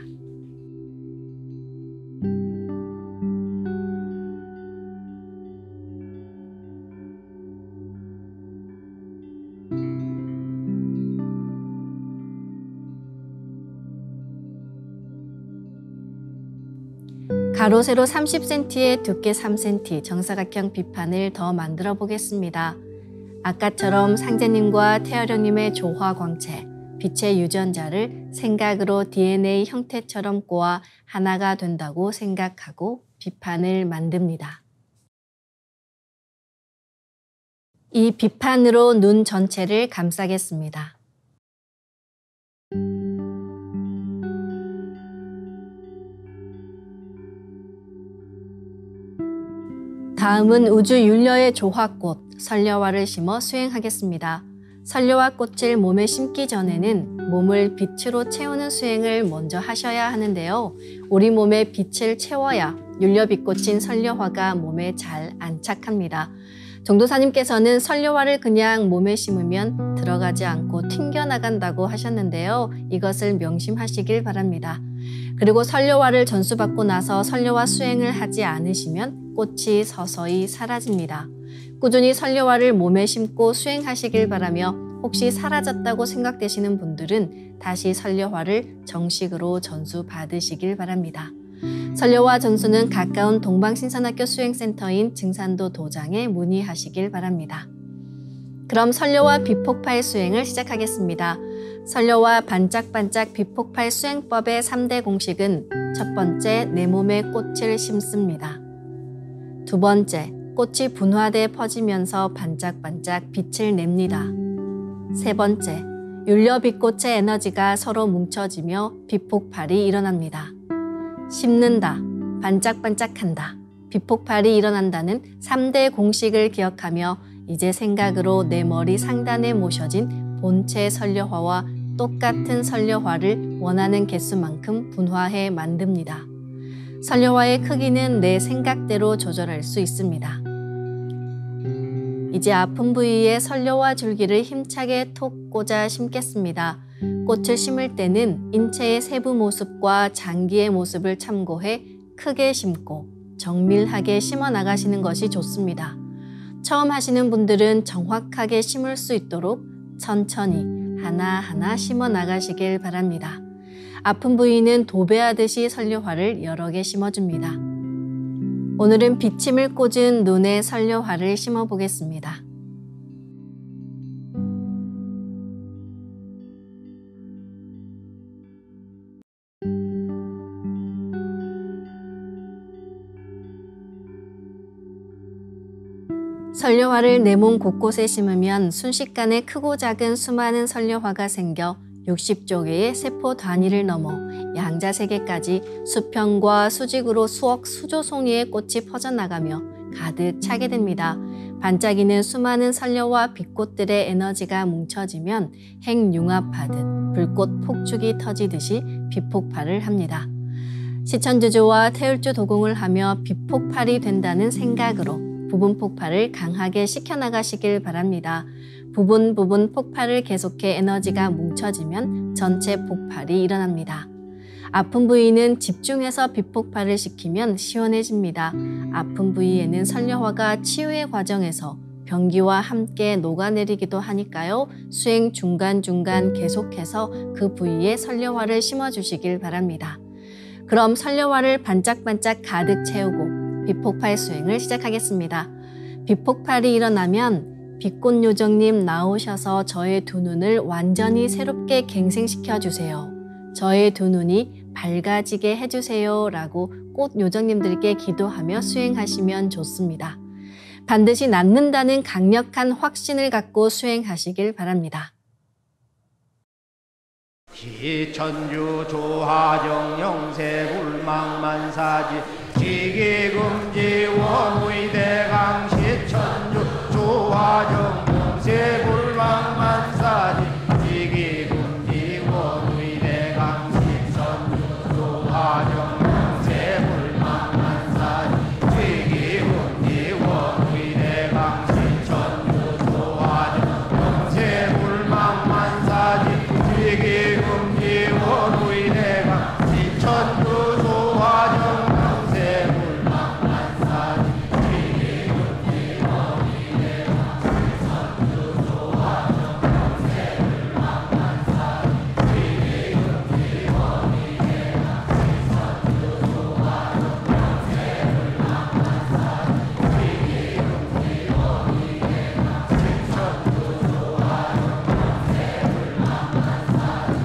가로 세로 삼십 센티미터에 두께 삼 센티미터 정사각형 빛판을 더 만들어 보겠습니다. 아까처럼 상제님과 태어령님의 조화광채, 빛의 유전자를 생각으로 디엔에이 형태처럼 꼬아 하나가 된다고 생각하고 빛판을 만듭니다. 이 빛판으로 눈 전체를 감싸겠습니다. 다음은 우주윤려의 조화꽃, 설려화를 심어 수행하겠습니다. 설려화 꽃을 몸에 심기 전에는 몸을 빛으로 채우는 수행을 먼저 하셔야 하는데요. 우리 몸에 빛을 채워야 윤려빛꽃인 설려화가 몸에 잘 안착합니다. 정도사님께서는 설려화를 그냥 몸에 심으면 들어가지 않고 튕겨나간다고 하셨는데요. 이것을 명심하시길 바랍니다. 그리고 설려화를 전수받고 나서 설려화 수행을 하지 않으시면 꽃이 서서히 사라집니다. 꾸준히 설려화를 몸에 심고 수행하시길 바라며 혹시 사라졌다고 생각되시는 분들은 다시 설려화를 정식으로 전수받으시길 바랍니다. 설려화 전수는 가까운 동방신선학교 수행센터인 증산도 도장에 문의하시길 바랍니다. 그럼 설려화 빛폭발 수행을 시작하겠습니다. 설려화 반짝반짝 빛폭발 수행법의 삼 대 공식은 첫 번째, 내 몸에 꽃을 심습니다. 두 번째, 꽃이 분화돼 퍼지면서 반짝반짝 빛을 냅니다. 세 번째, 율려빛꽃의 에너지가 서로 뭉쳐지며 빛폭발이 일어납니다. 심는다, 반짝반짝한다, 빛폭발이 일어난다는 삼 대 공식을 기억하며 이제 생각으로 내 머리 상단에 모셔진 본체 설려화와 똑같은 설려화를 원하는 개수만큼 분화해 만듭니다. 설려화의 크기는 내 생각대로 조절할 수 있습니다. 이제 아픈 부위에 설려화 줄기를 힘차게 톡 꽂아 심겠습니다. 꽃을 심을 때는 인체의 세부 모습과 장기의 모습을 참고해 크게 심고 정밀하게 심어 나가시는 것이 좋습니다. 처음 하시는 분들은 정확하게 심을 수 있도록 천천히 하나하나 심어 나가시길 바랍니다. 아픈 부위는 도배하듯이 설려화를 여러 개 심어줍니다. 오늘은 비침을 꽂은 눈에 설려화를 심어 보겠습니다. 설려화를 내 몸 곳곳에 심으면 순식간에 크고 작은 수많은 설려화가 생겨 육십 조 개의 세포 단위를 넘어 양자세계까지 수평과 수직으로 수억 수조 송이의 꽃이 퍼져나가며 가득 차게 됩니다. 반짝이는 수많은 설려화 빛꽃들의 에너지가 뭉쳐지면 핵융합하듯 불꽃 폭죽이 터지듯이 빛폭발을 합니다. 시천주조와 태울주 도공을 하며 빛폭발이 된다는 생각으로 부분 폭발을 강하게 시켜나가시길 바랍니다. 부분 부분 폭발을 계속해 에너지가 뭉쳐지면 전체 폭발이 일어납니다. 아픈 부위는 집중해서 빛폭발을 시키면 시원해집니다. 아픈 부위에는 설려화가 치유의 과정에서 병기와 함께 녹아내리기도 하니까요. 수행 중간중간 계속해서 그 부위에 설려화를 심어주시길 바랍니다. 그럼 설려화를 반짝반짝 가득 채우고 빛폭발 수행을 시작하겠습니다. 빛폭발이 일어나면 빛꽃요정님 나오셔서 저의 두 눈을 완전히 새롭게 갱생시켜 주세요. 저의 두 눈이 밝아지게 해주세요 라고 꽃요정님들께 기도하며 수행하시면 좋습니다. 반드시 낫는다는 강력한 확신을 갖고 수행하시길 바랍니다. 시천주 조하정 영세불망만사지 지기금지 원의대강 시천주 조하정 영세불망만사지 지기금지 원의대강 시천주 조하정 영세불망만사지 지기금지 원의대강 시천주 조하정 영세불망만사지 지기금지 원의대강 시천주 조하정 영세불망만사지 지기금지 원의대강 시천주 조하정 영세불망만사지 지기금지 원의대강 시천주 조하정 영세불망만사지 지기금지 원의대강 시천주 조하정 영세불망만사지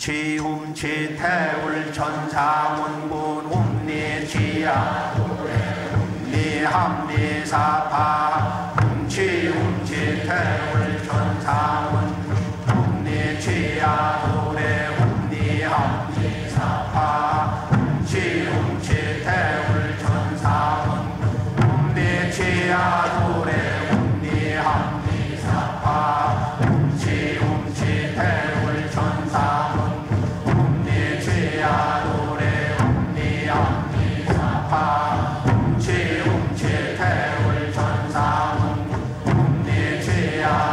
훔치 훔치 태울 천사원군 훔리치야 훔리 합리사파 훔치 훔치 태울 천사원 훔리치야 노래 훔리 합리사파 훔치 훔치 태울 천사원 훔리치야 노래 훔리 합리사파 훔치 훔치 태울 천사원 훔리치야 노래 훔리 합리사파 훔치 훔치 태울 천사원 훔리치야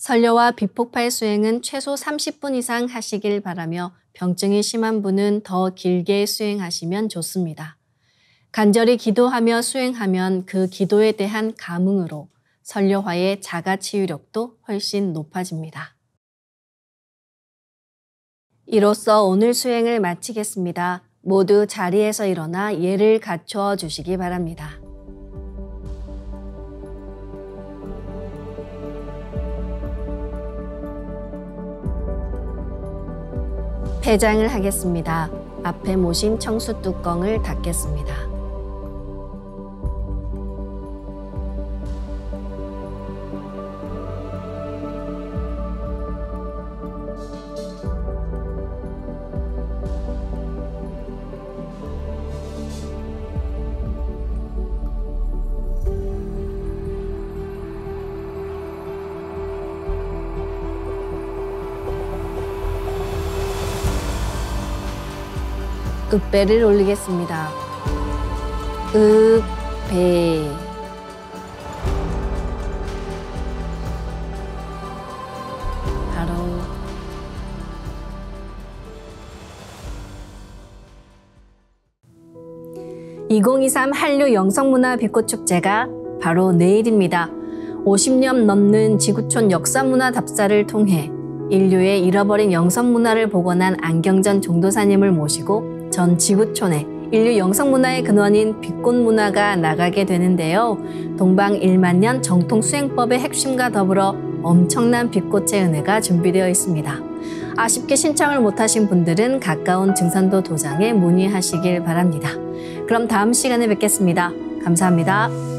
설려와 비폭발 수행은 최소 삼십 분 이상 하시길 바라며 병증이 심한 분은 더 길게 수행하시면 좋습니다. 간절히 기도하며 수행하면 그 기도에 대한 감흥으로 설려화의 자가치유력도 훨씬 높아집니다. 이로써 오늘 수행을 마치겠습니다. 모두 자리에서 일어나 예를 갖추어 주시기 바랍니다. 폐장을 하겠습니다. 앞에 모신 청수 뚜껑을 닫겠습니다. 읍배를 올리겠습니다. 읍배. 바로 이천이십삼 한류 영성문화 빛꽃축제가 바로 내일입니다. 오십 년 넘는 지구촌 역사문화 답사를 통해 인류의 잃어버린 영성문화를 복원한 안경전 종도사님을 모시고 전 지구촌에 인류 영성문화의 근원인 빛꽃문화가 나가게 되는데요. 동방 일만년 정통수행법의 핵심과 더불어 엄청난 빛꽃의 은혜가 준비되어 있습니다. 아쉽게 신청을 못하신 분들은 가까운 증산도 도장에 문의하시길 바랍니다. 그럼 다음 시간에 뵙겠습니다. 감사합니다.